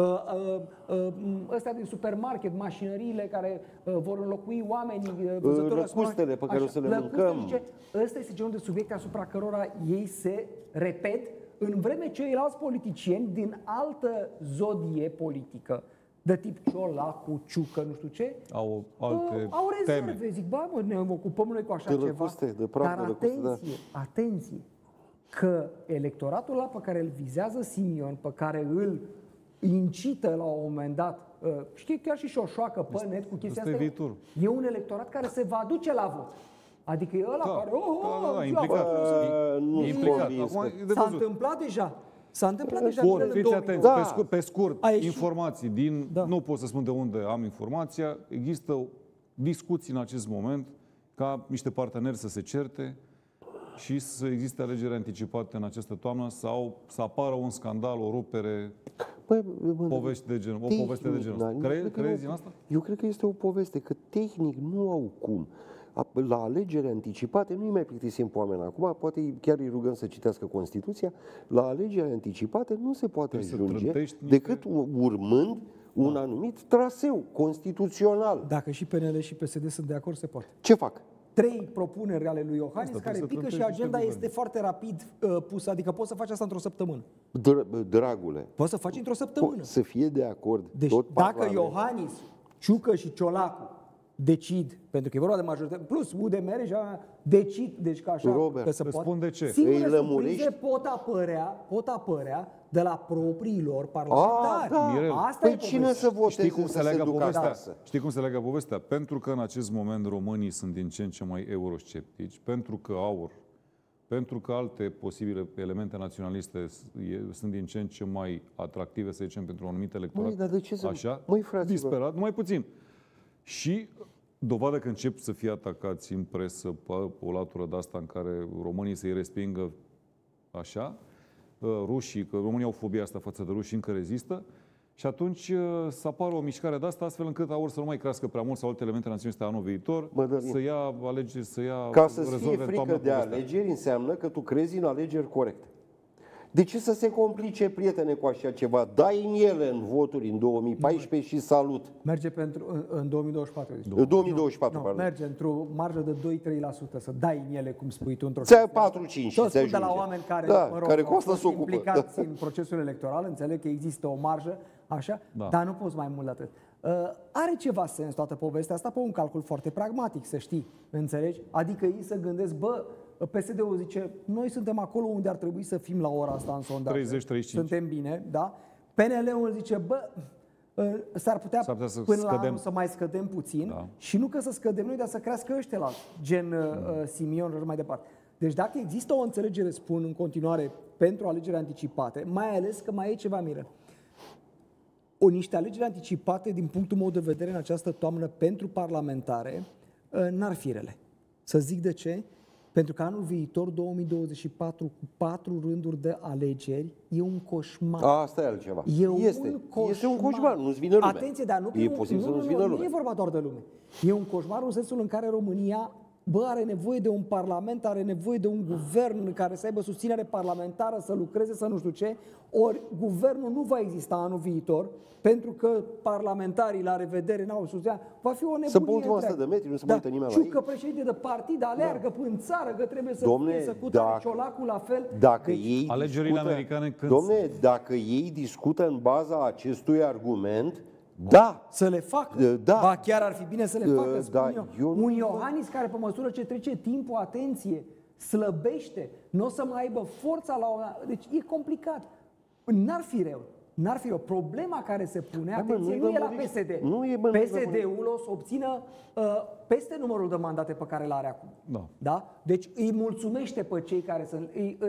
ăstea din supermarket, mașinăriile care vor înlocui oamenii,
lăcustele pe care o să le mâncăm.
Ăsta este genul de subiecte asupra cărora ei se repet, în vreme ce ceilalți politicieni din altă zodie politică, de tip Ciolacu, Ciucă, nu știu ce,
au alte
au rezerve.
teme.
Zic, bă, mă, ne ocupăm noi cu așa ceva. Dar atenție, că electoratul ăla pe care îl vizează Simion, pe care îl incită la un moment dat, știi, chiar și șoșoacă pe net cu chestia asta, e un electorat care se va duce la vot. Adică e ăla care...
implicat.
S-a întâmplat deja. S-a întâmplat deja.
Bun, fiți atenți, pe scurt, informații din... Nu pot să spun de unde am informația. Există discuții în acest moment ca niște parteneri să se certe și să existe alegeri anticipate în această toamnă sau să apară un scandal, o rupere, poveste de genul ăsta. Crezi în asta?
Eu cred că este o poveste, că tehnic nu au cum. La alegeri anticipate nu-i mai plictisim pe oameni acum, poate chiar îi rugăm să citească Constituția, la alegeri anticipate nu se poate ajunge decât urmând un anumit traseu constituțional.
Dacă și PNL și PSD sunt de acord, se poate.
Ce fac?
3 propuneri ale lui Iohannis care pică și agenda este foarte rapid pusă, adică poți să faci asta într-o săptămână.
Dragule.
Poți să faci într-o săptămână.
Să fie de acord.
Deci dacă Iohannis, Ciucă și Ciolacu decid, pentru că e vorba de majoritate, plus UDMR decid, deci că așa,
Robert,
că se poate.
De ce?
Singure surprize pot apărea de la propriilor parlamentari. Asta
păi cine să voteze?
Știi cum se leagă povestea? Pentru că în acest moment românii sunt din ce în ce mai eurosceptici, pentru că pentru că alte posibile elemente naționaliste sunt din ce în ce mai atractive, să zicem, pentru un anumit electorat. Așa, disperat, numai puțin. Și dovadă că încep să fie atacați în presă pe o latură de asta în care românii să-i respingă așa, rușii, că România au fobia asta față de ruși, încă rezistă, Și atunci să apară o mișcare de asta, astfel încât ori să nu mai crească prea mult sau alte elemente națiunii anul viitor, să ia alegeri, să ia
ca să-ți fie frică de alegeri, înseamnă că tu crezi în alegeri corecte. De ce să se complice, prietene, cu așa ceva? Dai în ele în voturi în 2014 și salut.
Merge în 2024.
În 2024, pardon.
Merge într-o marjă de 2-3%, să dai în ele, cum spui tu, într-o...
Ți-ai 4-5 și
ți ajunge. De la oameni care,
care costă să ocupă.
Implicați în procesul electoral, înțeleg că există o marjă, așa, dar nu poți mai mult de atât. Are ceva sens toată povestea asta pe un calcul foarte pragmatic, să știi, înțelegi? Adică ei să gândesc, PSD-ul zice, noi suntem acolo unde ar trebui să fim la ora asta în sondaj.
30-35.
Suntem bine, da? PNL-ul zice, s-ar putea până la anul să mai scădem puțin, și nu că să scădem noi, dar să crească ăștia gen Simion și mai departe. Deci dacă există o înțelegere, spun în continuare, pentru alegeri anticipate, mai ales că mai e ceva, Mirel. Niște alegeri anticipate, din punctul meu de vedere, în această toamnă pentru parlamentare, n-ar fi rele. Să zic de ce? Pentru că anul viitor, 2024, cu 4 rânduri de alegeri, e un coșmar.
Asta e altceva. Este un coșmar, nu-ți vine lume.
Atenție, dar
e posibil să nu-ți vină lume.
Nu e vorba doar de lume. E un coșmar în sensul în care România are nevoie de un parlament, are nevoie de un guvern care să aibă susținere parlamentară, să lucreze, să nu știu ce. Ori guvernul nu va exista anul viitor, pentru că parlamentarii la revedere n-au susținere. Va fi o nebunie.
Să pun 100 de metri, nu se mai uită nimeni la ei.
Că președinte de partid aleargă în țară, că trebuie să fie săcutare Ciolacu la fel.
Dacă ei
alegerile americane când...
Dom'le, dacă ei discută în baza acestui argument, da.
Să le facă.
Da.
Ba chiar ar fi bine să le facă, spun eu. Un
nu...
Iohannis care pe măsură ce trece timpul, atenție, slăbește, nu o să mai aibă forța la o... Deci e complicat. N-ar fi rău. N-ar fi o problema care se pune, atenție, nu e la PSD. PSD-ul o să obțină peste numărul de mandate pe care l-are acum. Da? Deci îi mulțumește pe cei care sunt,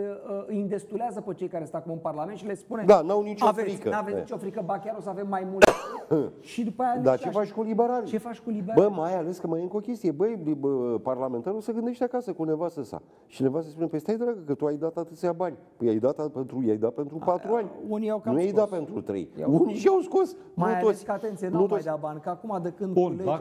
îi îndestulează pe cei care sunt acum în Parlament și le spune
n-au nicio frică.
N-aveți nicio frică, ba chiar o să avem mai multe. Și după aia
dar ce faci cu liberalii?
Ce faci cu liberalii?
Mai ales că mai e încă o chestie. Parlamentarul se gândește acasă cu nevastă sa. Și nevastă spune, păi stai dragă, că tu ai dat atâția bani. Păi i-ai dat pentru 4 ani. Nu i-ai dat pentru 3. Unii și-au scos.
Mai ales că, atenție, nu mai da bani, că acum de când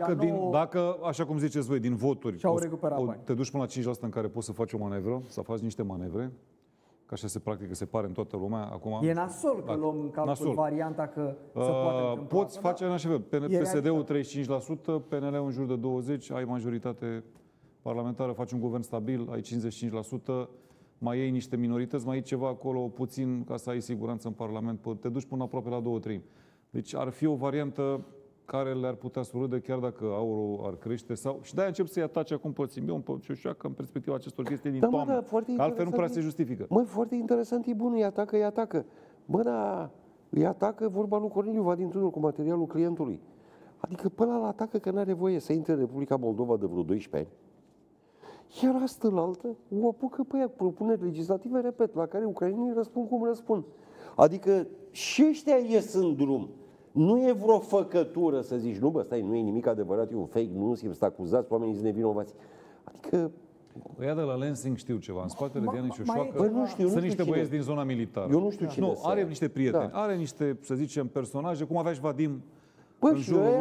dacă, așa cum ziceți voi, din voturi te duci până la 5% în care poți să faci o manevră, să faci niște manevre, că așa se practică, se pare în toată lumea acum.
E nasol că luăm în calcul varianta că se poate întâmpla.
Poți face în așa fel. PSD-ul 35%, PNL-ul în jur de 20%, ai majoritate parlamentară, faci un guvern stabil, ai 55%, mai iei niște minorități, mai iei ceva acolo, puțin, ca să ai siguranță în Parlament, te duci până aproape la 2/3. Deci ar fi o variantă care le-ar putea surâde chiar dacă aurul ar crește sau... Și de-aia încep să-i atace acum pe Simion, pe Șoșoacă, în perspectiva acestor chestii din toamnă. Că altfel nu prea se justifică.
Foarte interesant, e bun, îi atacă. Îi atacă vorba lui Corneliu Vadim Tudor cu materialul clientului. Adică până la atacă că n-are voie să intre în Republica Moldova de vreo 12 ani. Iar astălaltă o apucă pe ea propuneri legislative, repet, la care ucrainenii răspund cum răspund. Adică și ăștia ies în drum. Nu e vreo făcătură să zici, stai, nu e nimic adevărat, e un fake news, sunt acuzați, oamenii sunt nevinovați. Adică...
Ăia de la Lansing știu ceva, în spatele Dianei Șoșoacă sunt niște băieți din zona militară.
Eu nu știu cine
are niște prieteni, are niște, să zicem, personaje, cum avea și Vadim.
Și ăia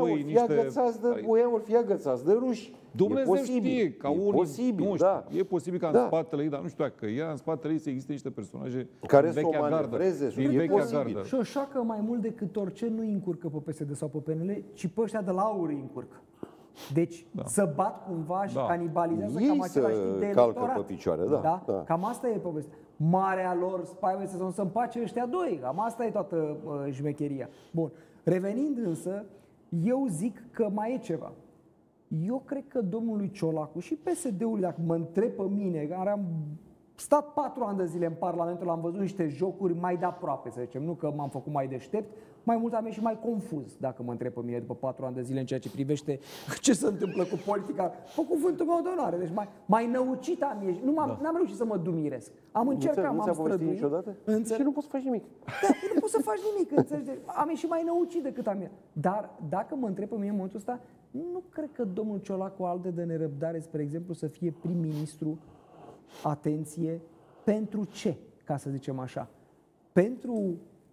ori fi agățați de ruși.
Dumnezeu știe, ca unii,
e
posibil ca în spatele ei, dar nu știu dacă în spatele ei să existe niște personaje
care să o manevreze,
e posibil.
Șoșoacă mai mult decât orice nu încurcă pe PSD sau pe PNL, ci pe ăștia de la aur îi încurcă. Deci să bat cumva și canibalizează cam același tip de electorat.
Pe picioare,
Cam asta e povestea. Marea lor spaime sezon să împace ăștia doi. Cam asta e toată șmecheria. Bun. Revenind însă, eu zic că mai e ceva. Eu cred că domnului Ciolacu și PSD-ul, dacă mă întreb pe mine, care am stat 4 ani de zile în Parlamentul, am văzut niște jocuri mai de aproape, să zicem, nu că m-am făcut mai deștept, mai mult am ieșit mai confuz, dacă mă întreb pe mine, după 4 ani de zile în ceea ce privește ce se întâmplă cu politica, pe cuvântul meu de onoare. Deci mai năucit am ieșit, n-am reușit să mă dumiresc. Am încercat, m-am străduit.
Niciodată? Și nu poți să faci nimic.
Da, nu poți să faci nimic, înțelegi? Am ieșit mai năucit decât am ieșit. Dar dacă mă întreb pe mine în momentul ăsta, nu cred că domnul Ciolacu alde de nerăbdare, spre exemplu, să fie prim-ministru, atenție, pentru ce, ca să zicem așa? Pentru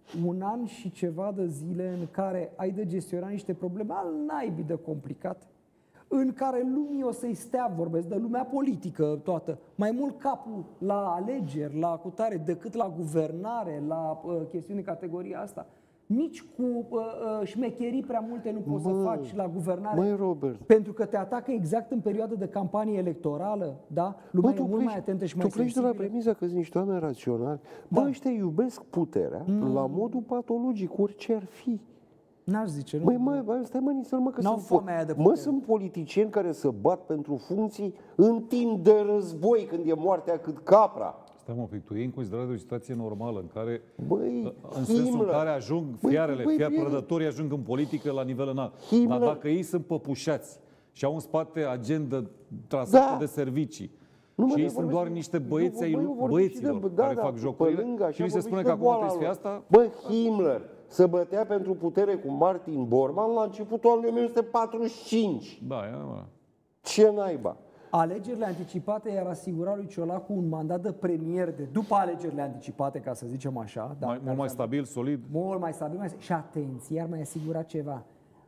un an și ceva de zile în care ai de gestionat niște probleme al naibii de complicate, în care lumii o să-i stea, vorbesc de lumea politică toată, mai mult capul la alegeri, la cutare, decât la guvernare, la chestiuni de categoria asta. Nici cu șmecherii prea multe nu poți să faci la guvernare.
Măi, Robert.
Pentru că te atacă exact în perioada de campanie electorală, da? Lumea e mult mai atentă și mai
sensibilă. Tu pleci de la premisa că sunt niște oameni raționali. Bă, ăștia iubesc puterea la modul patologic, orice ar fi.
N-aș zice, nu?
Băi, stai mă, nițel, că sunt politicieni care se bat pentru funcții în timp de război, când e moartea cât capra.
Stai mă, tu iei în considerare o situație normală în care, în
Himmler,
sensul în care ajung prădătorii ajung în politică la nivel înalt. Dar dacă ei sunt păpușați și au în spate agendă trasată de servicii, și ei sunt doar niște băieți ai băieților care fac jocurile și li se spune că acum trebuie să fie asta?
Bă, Himmler se bătea pentru putere cu Martin Bormann la începutul anului 1945.
Da, ia.
Ce naiba?
Alegerile anticipate i-ar asigura lui Ciolacu un mandat de premier de după alegerile anticipate, ca să zicem așa.
Mult mai stabil, solid.
Mult mai stabil. Și atenție, ar mai asigura ceva.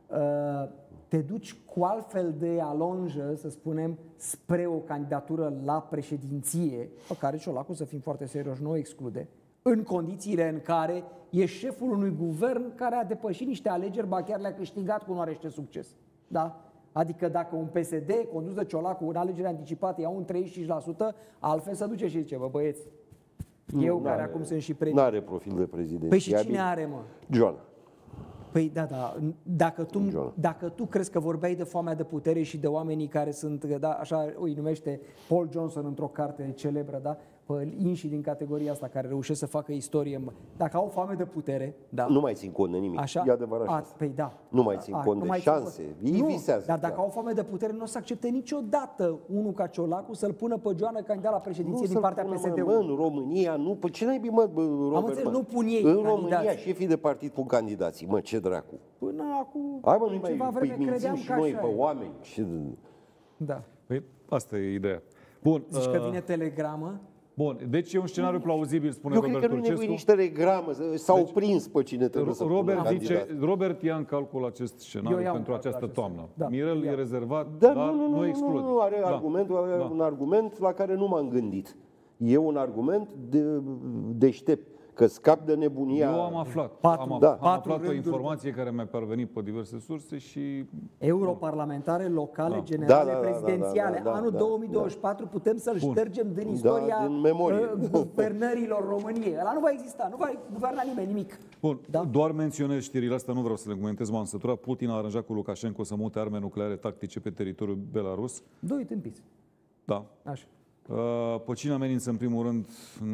Te duci cu altfel de alonjă, să spunem, spre o candidatură la președinție, pe care Ciolacu, să fim foarte serioși, nu o exclude, în condițiile în care e șeful unui guvern care a depășit niște alegeri, ba chiar le-a câștigat cu nu are ce succes. Da? Adică dacă un PSD condus de Ciolacu în alegeri anticipate ia un 35%, altfel se duce și zice, bă băieți, eu care acum sunt și premier.
N-are profil de prezidențiabil.
Păi și cine are, mă?
John.
Păi da, dacă tu crezi că vorbeai de foamea de putere și de oamenii care sunt, da, așa îi numește Paul Johnson într-o carte celebră, da, pe inși din categoria asta care reușesc să facă istorie, dacă au foame de putere, da.
Nu mai țin cont de nimic,
așa?
E adevărat așa.
Păi da.
Nu mai țin cont de șanse, ei visează.
Dar dacă au foame de putere, nu o să accepte niciodată unul ca Ciolacu să-l pună pe Joană candidat la președinție din partea PSD-ului.
În România, nu, pe ce n-ai mă, Robert?
Am înțeles, nu pun ei
în România, șefii de partid pun candidații, mă, ce dracu.
Până acum
ceva vreme credeam și noi pe oameni.
Da.
Păi asta e ideea. Bun.
Zici că vine telegramă?
Bun, deci e un scenariu plauzibil, spune Robert Turcescu.
Eu cred că nu niște regramă, s-au prins pe cine trebuie să pună candidat.
Robert ia în calcul acest scenariu pentru această toamnă.
Da.
Mirel e rezervat,
dar
nu exclud.
Nu, are un argument la care nu m-am gândit. E un argument deștept. Că scap de nebunia.
Eu am aflat. Am aflat o informație care mi-a parvenit pe diverse surse și...
Europarlamentare locale, generale, prezidențiale. Anul 2024 putem să-l ștergem din istoria
din memorie.
Guvernărilor României. Ăla nu va exista, nu va guverna nimeni nimic.
Bun, doar menționez știrile astea, nu vreau să le comentez, m-am săturat. Putin a aranjat cu Lukashenko să mute arme nucleare tactice pe teritoriul Belarus.
Doi tâmpiți.
Da.
Așa.
Pe cine amenință în primul rând...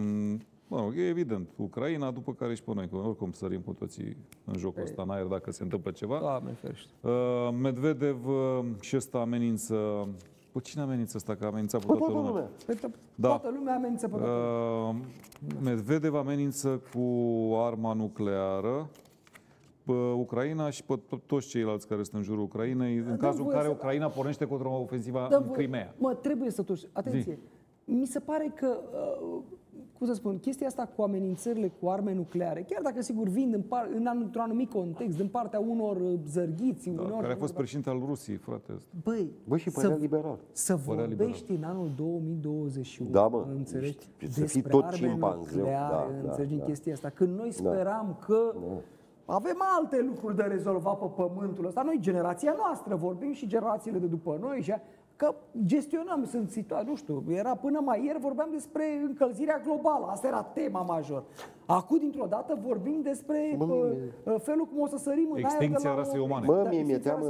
e evident, Ucraina, după care și pe noi, că oricum sărim cu toții în jocul ăsta, în aer dacă se întâmplă ceva.
Doamne ferește.
Medvedev și ăsta amenință... Pe cine amenință ăsta? Că a amenințat pe toată lumea.
Toată lumea amenință pe toată lumea.
Medvedev amenință cu arma nucleară pe Ucraina și pe toți ceilalți care sunt în jurul Ucrainei, în cazul în care Ucraina pornește contra o ofensivă în Crimea.
Trebuie să toți... Atenție! Mi se pare că... cum să spun, chestia asta cu amenințările cu arme nucleare, chiar dacă sigur vin într-un anumit context, din partea unor zărghiți,
care a fost președinte al Rusiei, frate.
Băi, și părea liberal.
Să vorbești în anul 2021, înțelegi,
să fii
despre
tot
arme
cimpanzeu.
nucleare, înțelegi, din chestia asta. Când noi speram că avem alte lucruri de rezolvat pe pământul ăsta, noi, generația noastră, vorbim și generațiile de după noi, și că gestionăm, sunt situații, nu știu, era până mai ieri vorbeam despre încălzirea globală, asta era tema major. Acum, dintr-o dată, vorbim despre felul cum o să sărim în aer.
Extincția rasei umane.
Mie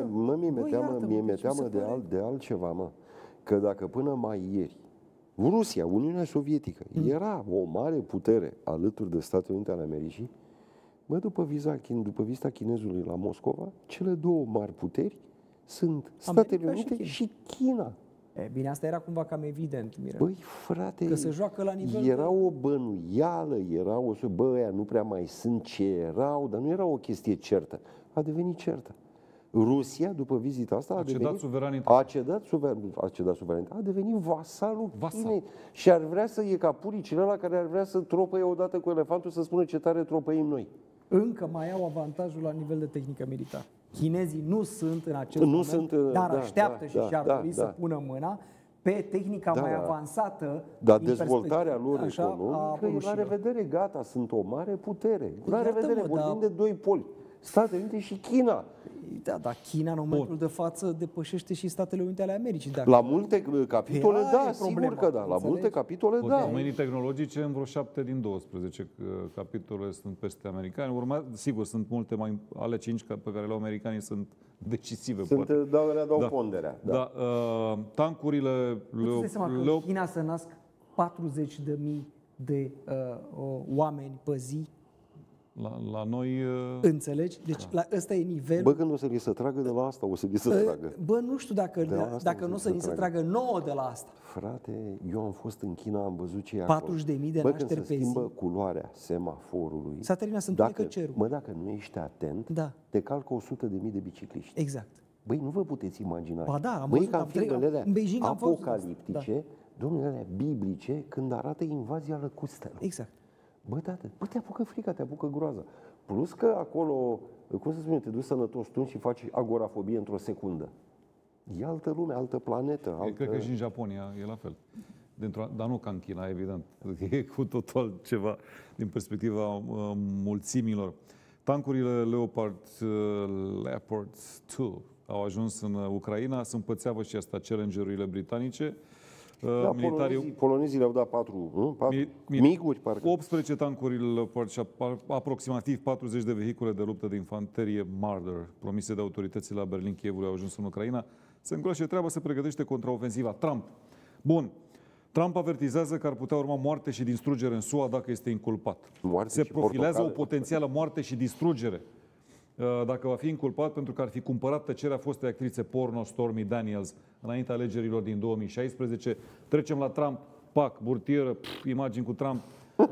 mi-e teamă de altceva, mă. Că dacă până mai ieri Rusia, Uniunea Sovietică, era o mare putere alături de Statele Unite ale Americii, după vizita chinezului la Moscova, cele două mari puteri sunt Statele Unite și China.
Bine, asta era cumva cam evident, Mirel.
Băi, frate,
că se joacă la nivel
era o bănuială, ăia nu prea mai sunt ce erau, dar nu era o chestie certă. A devenit certă. Rusia, după vizita asta, a cedat suveranitate, a devenit vasalul Chinei. Și ar vrea să e ca puricile ăla care ar vrea să tropăie odată cu elefantul, să spună ce tare tropăim noi.
încă mai au avantajul la nivel de tehnică militară. Chinezii nu sunt în acest moment, dar așteaptă și și-ar dori să pună mâna pe tehnica mai avansată.
Dar dezvoltarea lor economică e la revedere, gata, sunt o mare putere. La revedere, vorbim de doi poli, Statele Unite și China.
Da, dar China în momentul de față depășește și Statele Unite ale Americii.
La multe capitole, da, sigur că da. La multe capitole, da.
Domenii tehnologice, în vreo 7 din 12 capitole sunt peste americani. Sigur, sunt multe mai, ale 5 pe care le au americanii sunt decisive.
Dau ponderea.
Da. Tancurile...
China să nasc 40.000 de oameni pe zi.
La noi...
Înțelegi? Deci ăsta e nivelul...
Bă, când o să li se tragă de la asta, o să li se tragă.
Bă, nu știu dacă nu o să li se tragă nouă de la asta.
Frate, eu am fost în China, am văzut ce e
40.000
acolo.
de nașteri pe zi.
Când se schimbă culoarea semaforului...
S-a terminat, se întunecă cerul.
Dacă nu ești atent, te calcă 100.000 de bicicliști.
Exact.
Băi, nu vă puteți imagina.
Ba da, am
Băi,
văzut,
ca filmele alea apocaliptice, domnule, alea biblice, când arată invazia lăcustelor.
Exact.
Bă, tată, te apucă frica, te apucă groaza. Plus că acolo, cum să spune, te duci sănătos tu și faci agorafobie într-o secundă. E altă lume, altă planetă.
Cred că și în Japonia e la fel. Dar nu ca în China, evident. E cu totul ceva din perspectiva mulțimilor. Tancurile Leopard 2 au ajuns în Ucraina, sunt pe țeavă și asta Challenger-urile britanice.
Da, polonezii le-au dat 4 miguri, parcă.
18 tancuri Leopard și aproximativ 40 de vehicule de luptă de infanterie Marder, promise de autoritățile la Berlin, Kievului, au ajuns în Ucraina. Se îngroașe treaba, se pregătește contraofensiva. Trump. Bun. Trump avertizează că ar putea urma moarte și distrugere în SUA dacă este inculpat. Se profilează o potențială moarte și distrugere dacă va fi inculpat, pentru că ar fi cumpărat tăcerea fostei actrițe porno Stormy Daniels înaintea alegerilor din 2016. Trecem la Trump, burtieră, imagini cu Trump,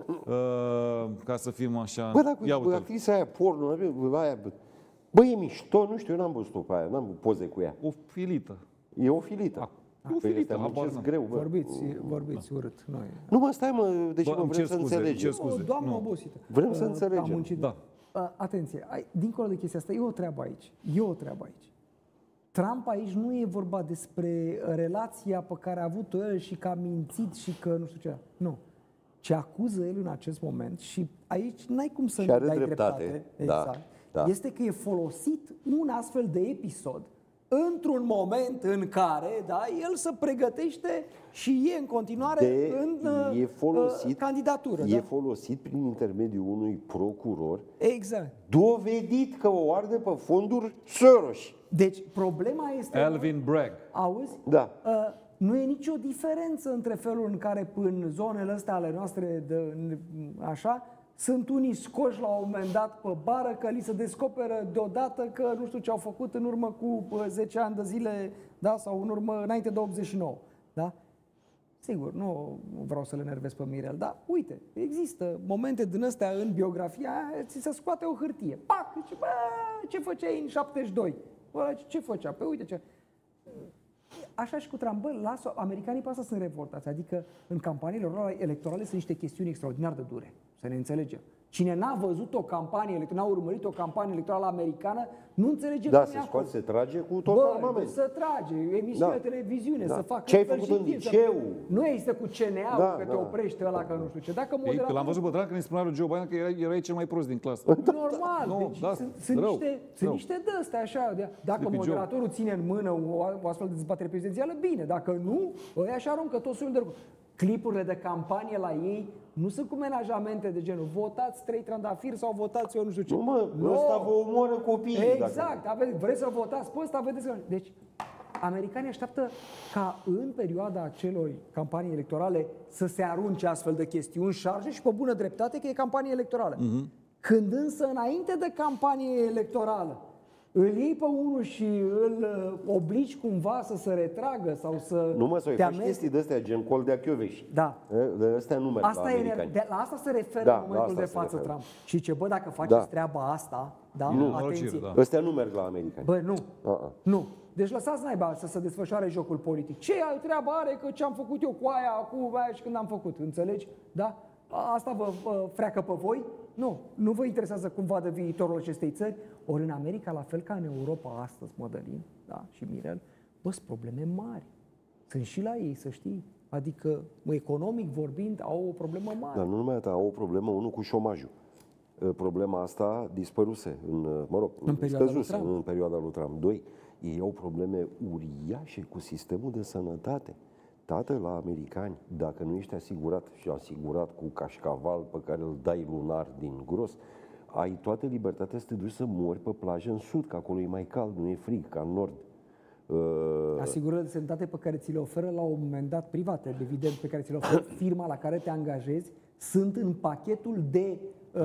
ca să fim așa.
Bă, dacă actrița aia porno, bă, e mișto, nu știu, eu n-am văzut-o pe aia, n-am poze cu ea.
O filită.
E o filită.
O filită,
muncesc greu, bă.
Vorbiți urât.
Nu, mă, stai, mă, deci vrem să înțelegem.
O doamnă obosită.
Vrem să înțelegem.
Da.
Atenție, dincolo de chestia asta, e o treabă aici. Trump aici nu e vorba despre relația pe care a avut-o el și că a mințit și că nu știu ce. Nu. Ce acuză el în acest moment, și aici n-ai cum să nu dai dreptate. Exact. Da. Este că e folosit un astfel de episod într-un moment în care, da, el se pregătește și e în continuare în candidatură.
E folosit prin intermediul unui procuror.
Exact.
Dovedit că o arde pe fonduri Soros.
Deci problema este...
Alvin Bragg.
Auzi?
Da.
Nu e nicio diferență între felul în care în zonele astea ale noastre, așa, sunt unii scoși la un moment dat pe bară că li se descoperă deodată că nu știu ce au făcut în urmă cu 10 ani de zile, da, sau în urmă înainte de 89, da? Sigur, nu vreau să le enervez pe Mirel, dar uite, există momente din astea în biografia aia, ți se scoate o hârtie. Pac! Zice, bă, ce făceai în 72? Bă, ce făcea? Păi uite ce... Așa și cu Trump, bă, lasă, americanii pe asta sunt revoltați, adică în campaniile lor electorale sunt niște chestiuni extraordinar de dure, să ne înțelegem. Cine n-a văzut o campanie electorală, n-a urmărit o campanie electorală americană, nu înțelege cum e acolo.
Se trage cu tot armament.
Se trage, emisiune de televiziune, să facă...
Ce ai făcut în liceu?
Nu există cu CNA-ul că te oprește ăla, că nu știu ce. Dacă moderatorul...
L-am văzut pe drag când îi spunea lui Joe Biden că erai cel mai prost din clasă.
Normal, sunt niște de-astea așa. Dacă moderatorul ține în mână o astfel de dezbatere prezidențială, bine. Dacă nu, ăia și aruncă tot soiul de lucruri. Clipurile de campanie la ei nu sunt cu menajamente de genul votați 3 trandafiri sau votați eu nu știu ce.
Nu, mă, ăsta vă omoară copiii.
Exact, vreți să votați pe ăsta, vedeți că... Deci, americanii așteaptă ca în perioada acelor campanii electorale să se arunce astfel de chestiuni șarge și pe bună dreptate că e campanie electorală. Când însă înainte de campanie electorală îl iei pe unul și îl obligi cumva să se retragă sau să...
Nu, mă, să faci chestii de-astea, gen Coldea Chioveși.
Da.
Astea nu merg la americani.
La asta se referă în momentul de față Trump. Și ce, bă, dacă faceți treaba asta, atenție.
Astea nu merg la americani.
Bă, nu. Nu. Deci lăsați naiba să se desfășoare jocul politic. Ce treaba are că ce-am făcut eu cu aia, cu aia și când am făcut, înțelegi? Da? Asta vă freacă pe voi, Nu vă interesează cum vadă viitorul acestei țări? Ori în America, la fel ca în Europa astăzi, Mădălin, da, și Mirel, sunt probleme mari. Sunt și la ei, să știi. Adică, economic vorbind, au o problemă mare.
Dar nu numai atât, au o problemă, unul cu șomajul. Problema asta dispăruse, în perioada lui Trump. 2, ei au probleme uriașe cu sistemul de sănătate. Tată, la americani, dacă nu ești asigurat și asigurat cu cașcaval pe care îl dai lunar din gros, ai toată libertatea să te duci să mori pe plajă în sud, că acolo e mai cald, nu e frig, ca în nord.
Asigurările de sănătate pe care ți le oferă la un moment dat private, evident, pe care ți le oferă firma la care te angajezi, sunt în pachetul de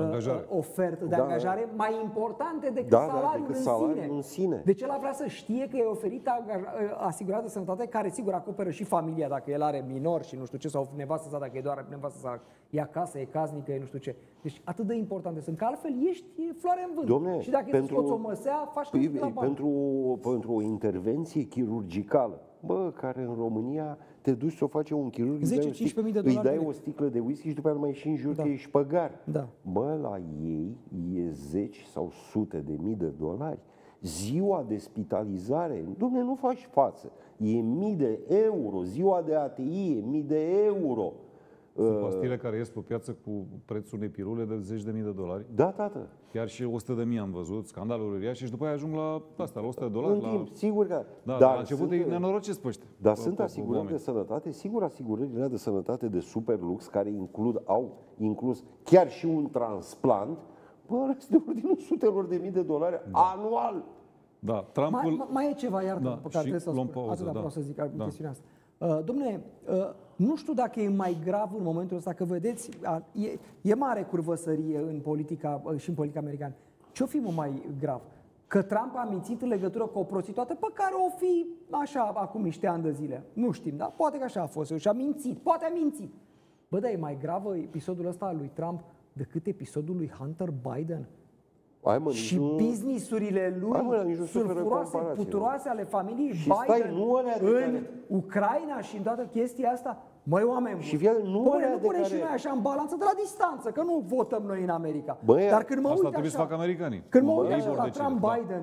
ofertă de angajare mai importante decât salariul în sine. Deci el vrea să știe că e oferit asigurare de sănătate care sigur acoperă și familia dacă el are minor și nu știu ce, sau nevastă sa dacă e doar nevastă sa, e acasă, e casnică, e nu știu ce. Deci atât de importante sunt, că altfel ești floare în vânt.
Dom'le,
și dacă îți scoți o măsea, faci la bani.
Pentru o intervenție chirurgicală, care în România te duci să o faci un chirurg, îi dai o sticlă de whisky și după aia mai și înjuri că ești păgar.
Da.
La ei e 10 sau sute de mii de dolari. Ziua de spitalizare, dom'le, nu faci față. E 1000 de euro. Ziua de ATI e 1000 de euro.
Sunt pastile care ies pe piață cu prețul unei pirule de $10.000.
Da, tată.
Chiar și 100.000 am văzut, scandaluri uriașe și după aia ajung la asta, la $100.
În timp, sigur că...
Da, la început e nenorocesc pe ăștia.
Dar sunt asigurări de sănătate, sigur, asigurările de sănătate de super lux care au inclus chiar și un transplant, este de ordinul sutelor de mii de dolari anual.
Da, Trumpul...
Mai e ceva, iartă, pe care trebuie să spun. Atât vreau să zic chestiunea asta. Dom'le, nu știu dacă e mai grav în momentul ăsta, că vedeți, e mare curvăsărie în politica și în politica americană. Ce-o fi mai grav? Că Trump a mințit în legătură cu o prostituată pe care o fi așa acum niște ani de zile. Nu știm, dar poate că așa a fost. Și a mințit, poate a mințit. Dar e mai gravă episodul ăsta al lui Trump decât episodul lui Hunter Biden? Și business-urile lui surfuroase, puturoase ale familiei Biden în Ucraina și în toată chestia asta. Măi, oameni, nu punem și noi așa în balanță de la distanță, că nu votăm noi în America. Dar când mă uit
trebuie să facă americanii.
Când mă uit așa la Trump Biden,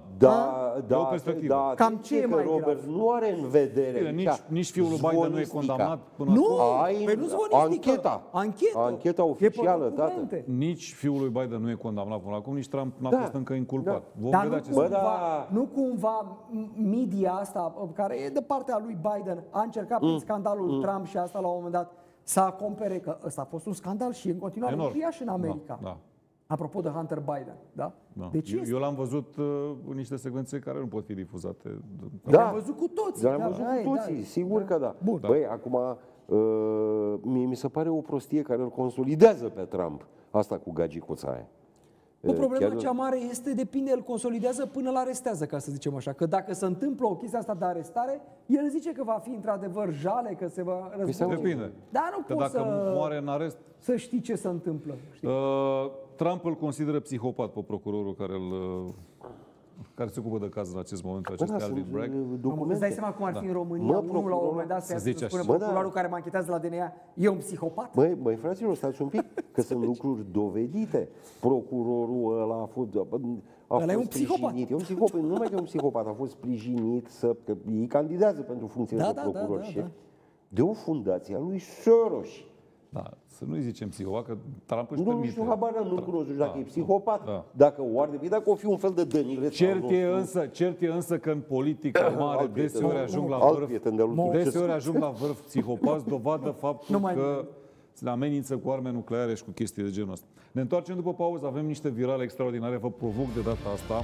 cam ce e mai Robert nu are în vedere.
Nici fiul lui Biden nu e condamnat până
acum. Ancheta oficială, tată.
Nici fiul lui Biden nu e condamnat până acum, nici Trump n-a fost încă inculpat.
Nu cumva media asta, care e de partea lui Biden, a încercat prin scandalul Trump și asta la un moment dat să acopere că ăsta a fost un scandal și în continuare uriaș în America. Apropo de Hunter Biden, da? Deci
eu l-am văzut în niște secvențe care nu pot fi difuzate.
L-am văzut cu toții.
L-am văzut cu toții, sigur că da. Băi, acum mie mi se pare o prostie care îl consolidează pe Trump, asta cu gagicuța aia.
Problema cea mare este, depinde, el consolidează până îl arestează, ca să zicem așa. Că dacă se întâmplă o chestie asta de arestare, el zice că va fi într-adevăr jale, că se va răzbuna.
Depinde.
Dar nu poți
dacă moare în arest...
să știi ce se întâmplă.
Trump îl consideră psihopat pe procurorul care se ocupă de caz în acest moment, Alvin Bragg.
Îți dai seama cum ar fi în România, unul la un moment dat să spune procurorul care mă anchetează la DNA, e un psihopat?
Băi, fraților, stați un pic, că sunt lucruri dovedite. Procurorul ăla a fost sprijinit. E un psihopat. Nu numai că e un psihopat, a fost sprijinit că ei candidează pentru funcția de procuror șef de o fundație a lui Soros.
Da, să nu-i zicem psihopat, că Trump își permite.
Nu știu, habar nu cunosc dacă e psihopat, dacă o arde, dacă o fi un fel de Dănileț.
Cert e însă că în politică mare deseori ajung la vârf psihopați, dovadă faptul că se amenință cu arme nucleare și cu chestii de genul ăsta. Ne întoarcem după pauză, avem niște virale extraordinare, vă provoc de data asta.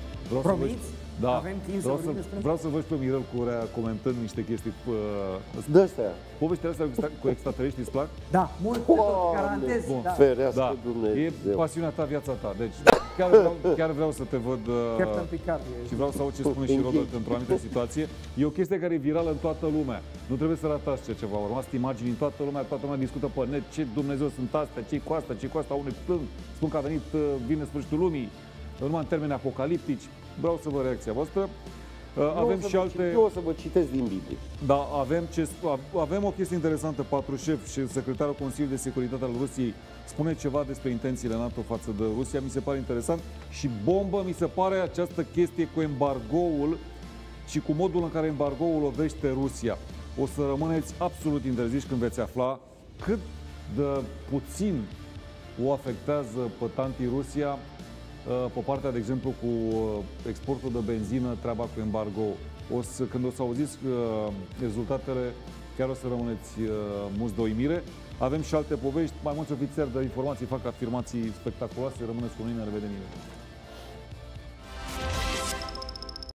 Vreau să văd pe Mirel Curea comentând niște chestii
de-astea.
Povestea asta cu extraterestri îți plac?
Da, mult, garantez.
Ferească Dumnezeu.
E pasiunea ta, viața ta. Deci chiar vreau să te văd și vreau să aud ce spune și Robert într-o anumită situație. E o chestie care e virală în toată lumea. Nu trebuie să ratați ce ceva. Urmați imagini în toată lumea discută pe net. Ce Dumnezeu sunt astea, ce-i cu asta, unii plâng, spun că a venit, vine sfârșitul lumii. Numai în termeni apocaliptici. Vreau să văd reacția voastră.
Eu o să vă citesc din Biblie.
Da, avem o chestie interesantă. Patrushev și secretarul Consiliului de Securitate al Rusiei spune ceva despre intențiile NATO față de Rusia. Mi se pare interesant. Și bombă mi se pare această chestie cu embargoul și cu modul în care embargoul lovește Rusia. O să rămâneți absolut interziși când veți afla cât de puțin o afectează pe tanti Rusia pe partea, de exemplu, cu exportul de benzină, treaba cu embargo. Când o să auziți rezultatele, chiar o să rămâneți mulți de uimire. Avem și alte povești, mai mulți ofițeri de informații fac afirmații spectaculoase. Rămâneți cu mine, ne revedem imediat.